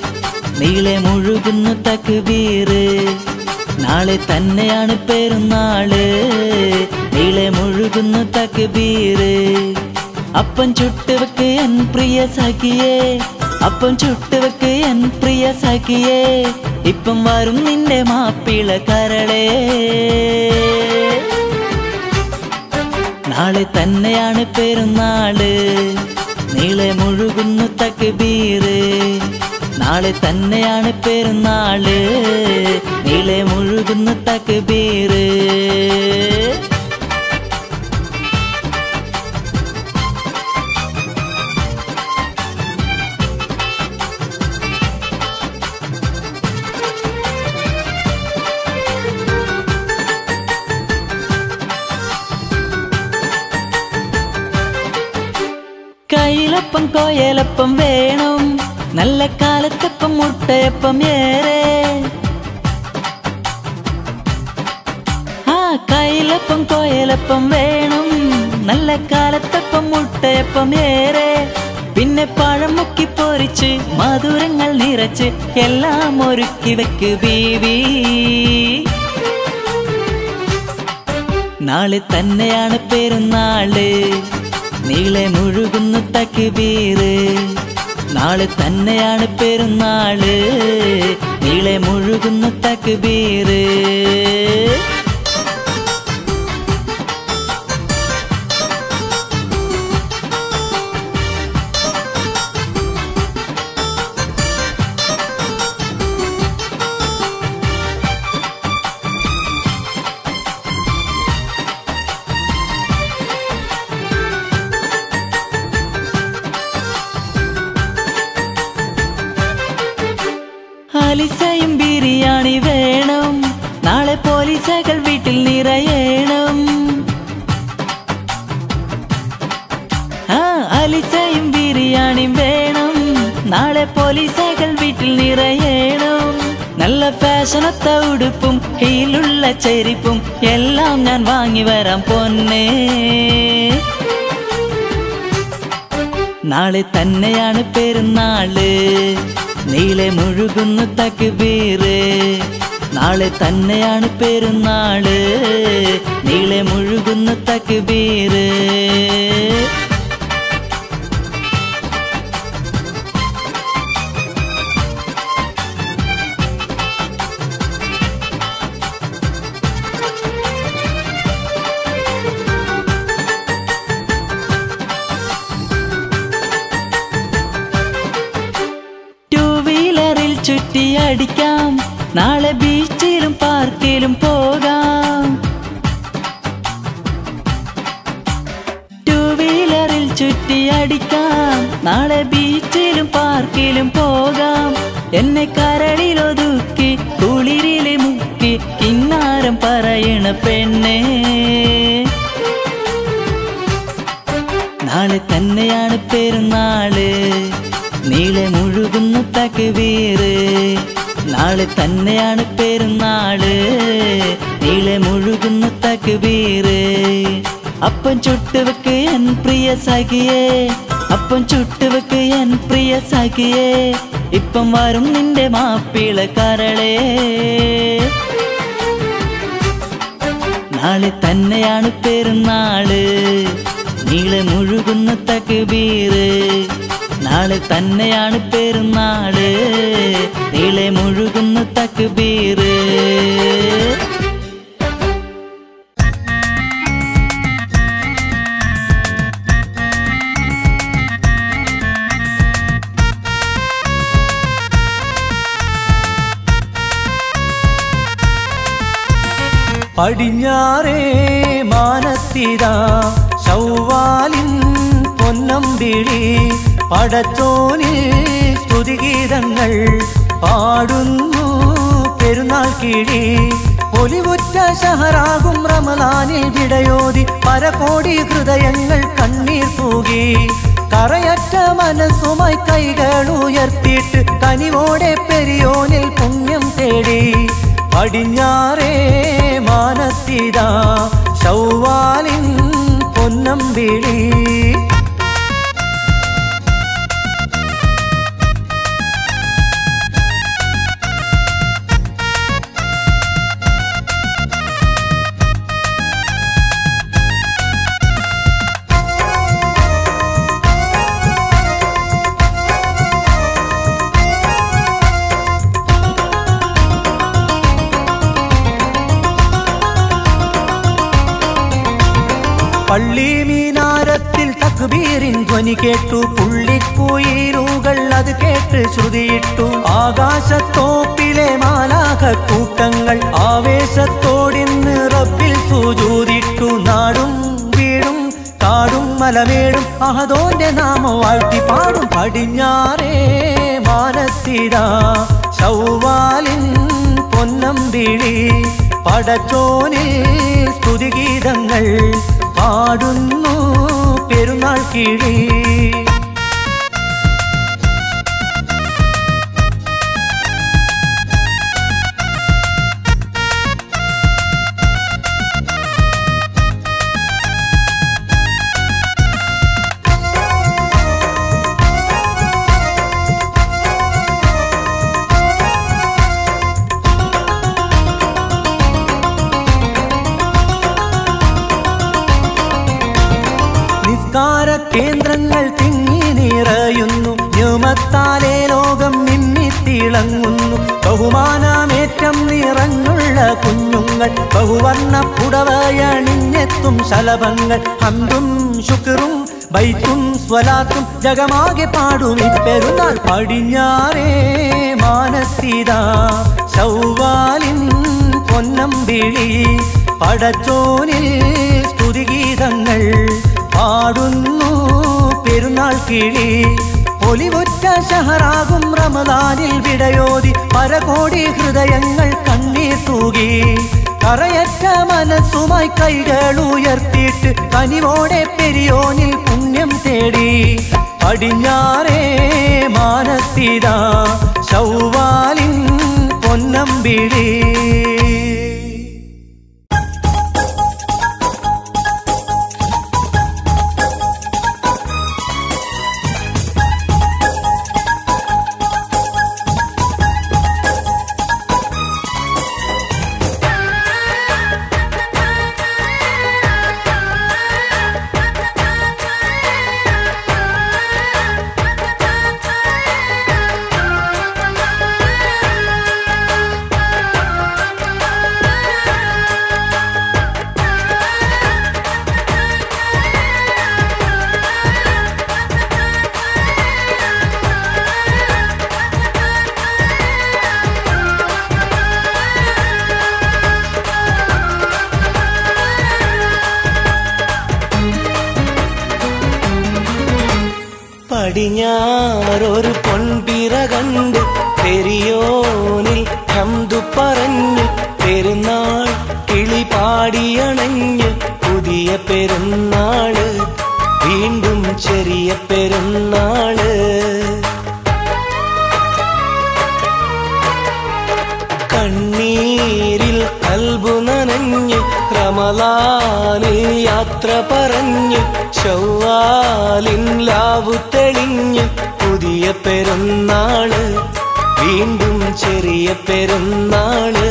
നീളെ മുഴുകുന്നു തക്ബീറ്. നാളെ തന്നെയാണ് പെരുന്നാള്, നീളെ മുഴുകുന്നു തക്ബീറ്. അപ്പം ചുട്ടുവെക്ക് എൻ പ്രിയ സഖിയേ, അപ്പം ചുട്ടുവെക്ക് എൻ പ്രിയ സഖിയേ, ഇപ്പം വരും നിന്റെ മാപ്പിള കരളേ. നാളെ തന്നെയാണ് പെരുന്നാള്, നീളെ മുഴുകുന്നു തക്ബീറ്. നാളെ തന്നെയാണ് പെരുന്നാള്, നീളെ മുഴുകുന്നു തക്ബീറ്. കയ്യിലപ്പം കോയലപ്പം വേണം, നല്ല കാലത്തപ്പം മുട്ടയപ്പം ഏറെ. ആ കയ്യിലപ്പം കോയലപ്പം വേണം, നല്ല കാലത്തപ്പം മുട്ടയപ്പം ഏറെ പിന്നെ പഴം മുക്കി പൊരിച്ച് മധുരങ്ങൾ നിറച്ച് എല്ലാം ഒരുക്കി വെക്ക് ബീവി. നാളെ തന്നെയാണ് പെരുന്നാള്, നീളെ മുഴുകുന്നു തക്ബീറ്. നാളെ തന്നെയാണ് പെരുന്നാള്, നീളെ മുഴുകുന്നു തക്ബീറ്. അലിസയും ബിരിയാണി വേണം, നാളെ പോലീസുകൾ വീട്ടിൽ നിറയണം. അലിസയും ബിരിയാണി വേണം, നാളെ പോലീസുകൾ വീട്ടിൽ നിറയണം. നല്ല ഫാഷനത്ത ഉടുപ്പും ഹീലുള്ള ചെരിപ്പും എല്ലാം ഞാൻ വാങ്ങി വരാം പൊന്നേ. നാളെ തന്നെയാണ് പെരുന്നാള്, നീളെ മുഴുകുന്നു തക്ബീറ്. നാളെ തന്നെയാണ് പെരുന്നാള്, നീളെ മുഴുകുന്നു തക്ബീറ്. ചുറ്റിയടിക്കാം, നാളെ ബീച്ചിലും പാർക്കിലും പോകാം. ടൂ വീലറിൽ ചുറ്റിയടിക്കാം, നാളെ ബീച്ചിലും പാർക്കിലും പോകാം. എന്നെ കരളിലൊതുക്കി കുളിരിലെ മുക്കി കിന്നാരം പറയണ പെണ്ണേ. നാളെ തന്നെയാണ് പെരുന്നാള്, നീളെ മുഴുകുന്നു തക്ബീറ്. നാളെ തന്നെയാണ് പെരുന്നാള്, നീളെ മുഴുകുന്നു തക്ബീറ്. അപ്പം ചുട്ടുവെക്ക് എൻ പ്രിയ സഖിയേ, അപ്പം ചുട്ടുവെക്ക് എൻ പ്രിയ സഖിയേ. ഇപ്പം വരും നിന്റെ മാപ്പിള കരളേ. നാളെ തന്നെയാണ് പെരുന്നാള്, നീളെ മുഴുകുന്നു തക്ബീറ്. നാളെ തന്നെയാണ് പെരുന്നാള്, നീളെ മുഴുകുന്നു തക്ബീറ്. പടിഞ്ഞാറേ മാനത്തിതാ ശൗവാലിൻ പൊന്നമ്പിളി. പടച്ചോനിൽ സ്തുതിഗീതങ്ങൾ പാടുന്നു പെരുന്നാൾ കിഴി. ഒലിവുറ്റ ഷഹറാകും റമളാനിൽ വിടയോതി പരകോടി ഹൃദയങ്ങൾ കണ്ണീർ തൂകി. കറയറ്റ മനസ്സുമായി കൈകൾ ഉയർത്തിയിട്ട് കനിവോടെ പെരിയോനിൽ പുണ്യം തേടി. പടിഞ്ഞാറേ മാനത്തിതാ ശൗവാലിൻ പൊന്നമ്പിളി. പള്ളി മീനാരത്തിൽ തക്ബീറിൻ ധ്വനി കേട്ടു. പുള്ളിക്കുയിലുകൾ അത് കേട്ട് ശ്രുതിയിട്ടു. ആകാശത്തോപ്പിലെ മാലാഖ കൂട്ടങ്ങൾ ആവേശത്തോടിന്ന് റബ്ബിൽ സുജൂദിട്ടു. നാടും വീടും കാടും മലമേടും അഹദോന്റെ നാമം വാഴ്ത്തി പാടും. പടിഞ്ഞാറേ മാനത്തിതാ ശൗവാലിൻ പൊന്നമ്പിളി. പടച്ചോനിൽ സ്തുതിഗീതങ്ങൾ പാടുന്നു പെരുന്നാൾ കിഴി. കേന്ദ്രങ്ങൾ തിങ്ങി നിറയുന്നു. ന്യൂമത്താലേ ലോകം മിന്നിത്തിളങ്ങുന്നു. ബഹുമാനമേറ്റം നിറഞ്ഞുള്ള കുഞ്ഞുങ്ങൾ, ബഹുവർണ്ണ പുടവയണിഞ്ഞെത്തും ശലഭങ്ങൾ. ഹംദും ശുക്റും ബൈത്തും സ്വലാത്തും ജഗമാകെ പാടും ഇപ്പെരുന്നാൾ. പടിഞ്ഞാറേ മാനസിതാ ശൗവാലിൻ പൊന്നമ്പിളി, പടച്ചോനിൽ സ്തുതിഗീതങ്ങൾ പാടുന്നു പെരുന്നാൾ കിളി. ഒലിവുറ്റ ഷഹറാകും റമദാനിൽ വിടയോതി പരകോടി ഹൃദയങ്ങൾ കണ്ണീർ തൂകി. കറയറ്റ മനസ്സുമായി കൈകൾ ഉയർത്തിയിട്ട് കനിവോടെ പെരിയോനിൽ പുണ്യം തേടി. പടിഞ്ഞാറേ മാനസിതാ ശൗവാലിൻ പൊന്നമ്പിളി. പടിഞ്ഞാറൊരു പൊൻപിറ കണ്ട് പെരിയോനിൽ ഹംദു പറഞ്ഞു. പെരുന്നാൾ കിളി പാടിയണഞ്ഞ് പുതിയ പെരുന്നാള്, വീണ്ടും ചെറിയ പെരുന്നാള്. കണ്ണീരിൽ കൽബു നനഞ്ഞ് റമളാനിൽ യാത്ര പറഞ്ഞ് ശൗവാലിൻ ലാവു തെളിഞ്ഞ് പുതിയ പെരുന്നാള്, വീണ്ടും ചെറിയ പെരുന്നാള്.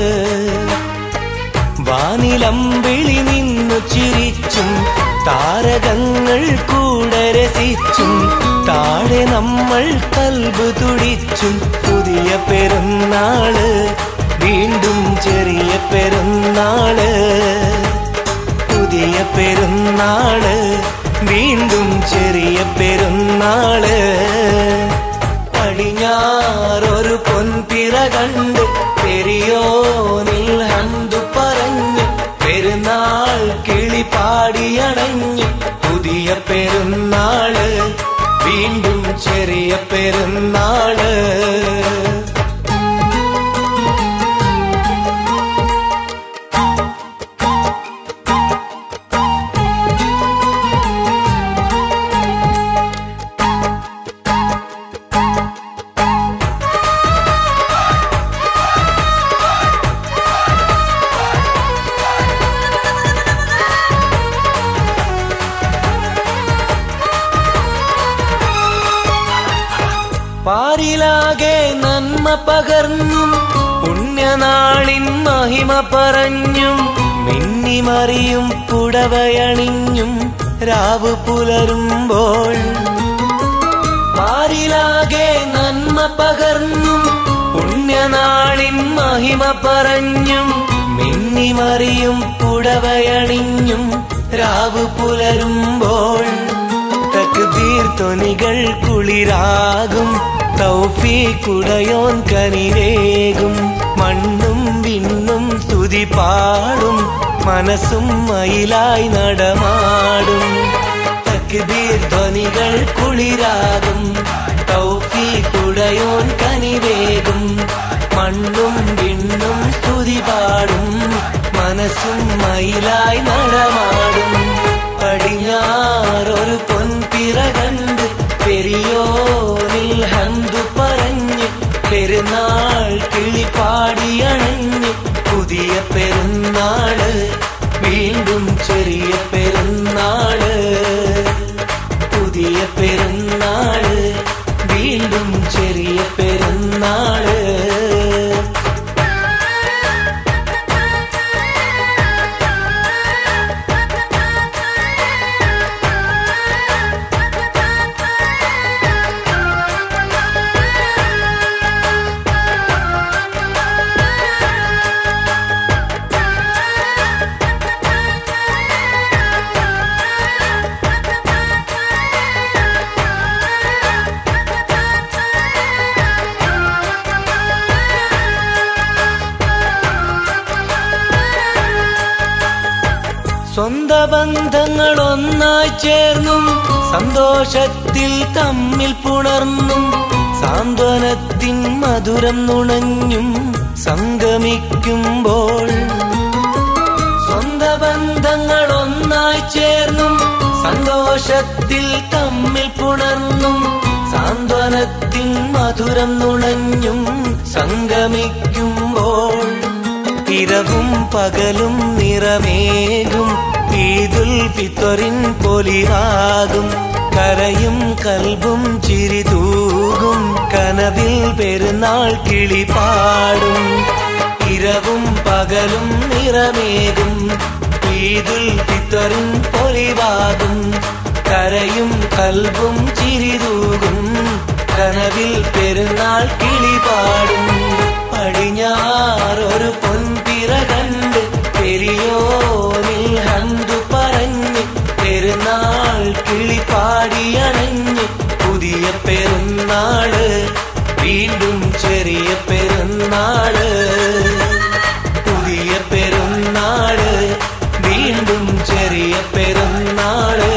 വാനിലമ്പിളി നിന്നു ചിരിച്ചും താരകങ്ങൾ കൂടെ രസിച്ചും താഴെ നമ്മൾ കൽബ് തുടിച്ചും പുതിയ പെരുന്നാള്, വീണ്ടും ചെറിയ പെരുന്നാള്. പുതിയ പെരുന്നാള്, വീണ്ടും ചെറിയ പെരുന്നാള്. പടിഞ്ഞാറൊരു പൊൻപിറ കണ്ട് പെരിയോനിൽ ഹംദു പറഞ്ഞു. പെരുന്നാൾ കിളി പാടിയണഞ്ഞ് പുതിയ പെരുന്നാള്, വീണ്ടും ചെറിയ പെരുന്നാള്. പാരിലാകെ നന്മ പകർന്നും പുണ്യനാളിൻ മഹിമ പറഞ്ഞും മിന്നിമറിയും പുടവയണിഞ്ഞും രാവ് പുലരുമ്പോൾ. പാരിലാകെ നന്മ പകർന്നും പുണ്യനാളിൻ മഹിമ പറഞ്ഞും മിന്നിമറിയും പുടവയണിഞ്ഞും രാവ് പുലരുമ്പോൾ. തക്ബീർ ധ്വനികൾ കുളിരാകും, തൗഫീഖുടയോൻ കനിവേകും. മണ്ണും വിണ്ണും സ്തുതി പാടും, മനസ്സും മയിലായി നടമാടും. തക്ബീർ ധ്വനികൾ കുളിരാകും, തൗഫീഖുടയോൻ കനിവേകും. മണ്ണും വിണ്ണും സ്തുതി പാടും, മനസ്സും മയിലായി നടമാടും. പടിഞ്ഞാറൊരു പൊൻപിറ കണ്ട് പെരിയോനിൽ ഹംദു പറഞ്ഞ്. പെരുന്നാൾ കിളി പാടിയണഞ്ഞ് പുതിയ പെരുന്നാള്, വീണ്ടും ചെറിയ പെരുന്നാള്. പുതിയ പെരുന്നാള്, വീണ്ടും ചെറിയ പെരുന്നാള്. സ്വന്ത ബന്ധങ്ങൾ ഒന്നായി ചേർന്നും സന്തോഷത്തിൽ തമ്മിൽ പുണർന്നും സാന്ത്വനത്തിൻ മധുരം നുണഞ്ഞും സംഗമിക്കുമ്പോൾ സ്വന്ത ബന്ധങ്ങൾ ഒന്നായി ചേർന്നും സന്തോഷത്തിൽ തമ്മിൽ പുണർന്നും സാന്ത്വനത്തിൻ മധുരം നുണഞ്ഞും സംഗമിക്കുമ്പോൾ ഇരവും പകലും നിറമേകും ഈദുൽ ഫിത്റിൻ പൊലിവാകും കരയും കൽബും ചിരിതൂകും കനവിൽ പെരുന്നാൾ കിളിപാടും ഇരവും പകലും നിറമേകും ഈദുൽ ഫിത്റിൻ പൊലിവാകും കരയും കൽബും ചിരിതൂകും കനവിൽ പെരുന്നാൾ കിളിപാടും പടിഞ്ഞാറൊരു പൊൻപിറ കണ്ട് പെരിയോനിൽ ഹംദു പറഞ്ഞ് പെരുന്നാൾ കിളിപാടിയണഞ്ഞ് പുതിയ പെരുന്നാള് വീണ്ടും ചെറിയ പെരുന്നാള് പുതിയ പെരുന്നാള് വീണ്ടും ചെറിയ പെരുന്നാള്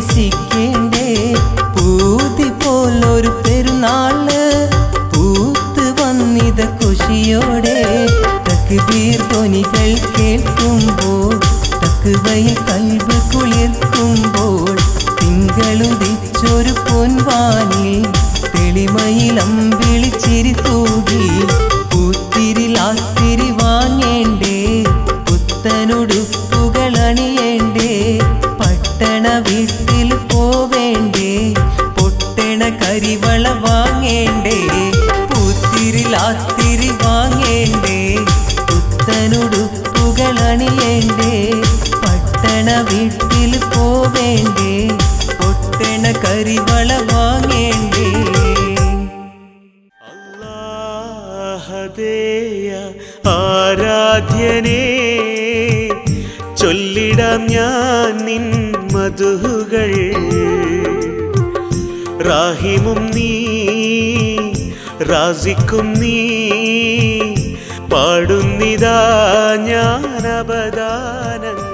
രസിക്കേണ്ടേ പൂതി പോലൊരു പെരുന്നാള് പൂത്ത ഭക്തിയോടെ തക്ബീർ ധ്വനികൾ കേൾക്കുമ്പോൾ തക്വയിൽ കൽബ് കുളിർക്കുമ്പോൾ തിങ്കളുദിച്ചൊരു പൊൻവാനിൽ തെളിമയിൽ അമ്പിളിച്ചിരി തൂകി പൂത്തിരിലാത്തിരി വാങ്ങേണ്ടേ പുത്തനുടുപ്പുകൾ അണിയേണ്ടേ പട്ടണ വീട്ടിൽ പോവേണ്ടേ പൊട്ടണ കരിവള വാങ്ങേണ്ടേ പൂത്തിരിലാത്തിരി വാങ്ങേണ്ടേ പുത്തനുടുപ്പുകൾ അണിയേണ്ടേ പട്ടണ വീട്ടിൽ പോവേണ്ടേ പൊട്ടണ കരിവള വാങ്ങേണ്ടേ അല്ലാഹദേയ ആരാധ്യനേ ചൊല്ലിടാം ഞാൻ നിൻ മധുകൾ റാഹിമും നീ റാസിക്കും നീ പാടുന്നിതാ ഞാൻ അപദാനങ്ങൾ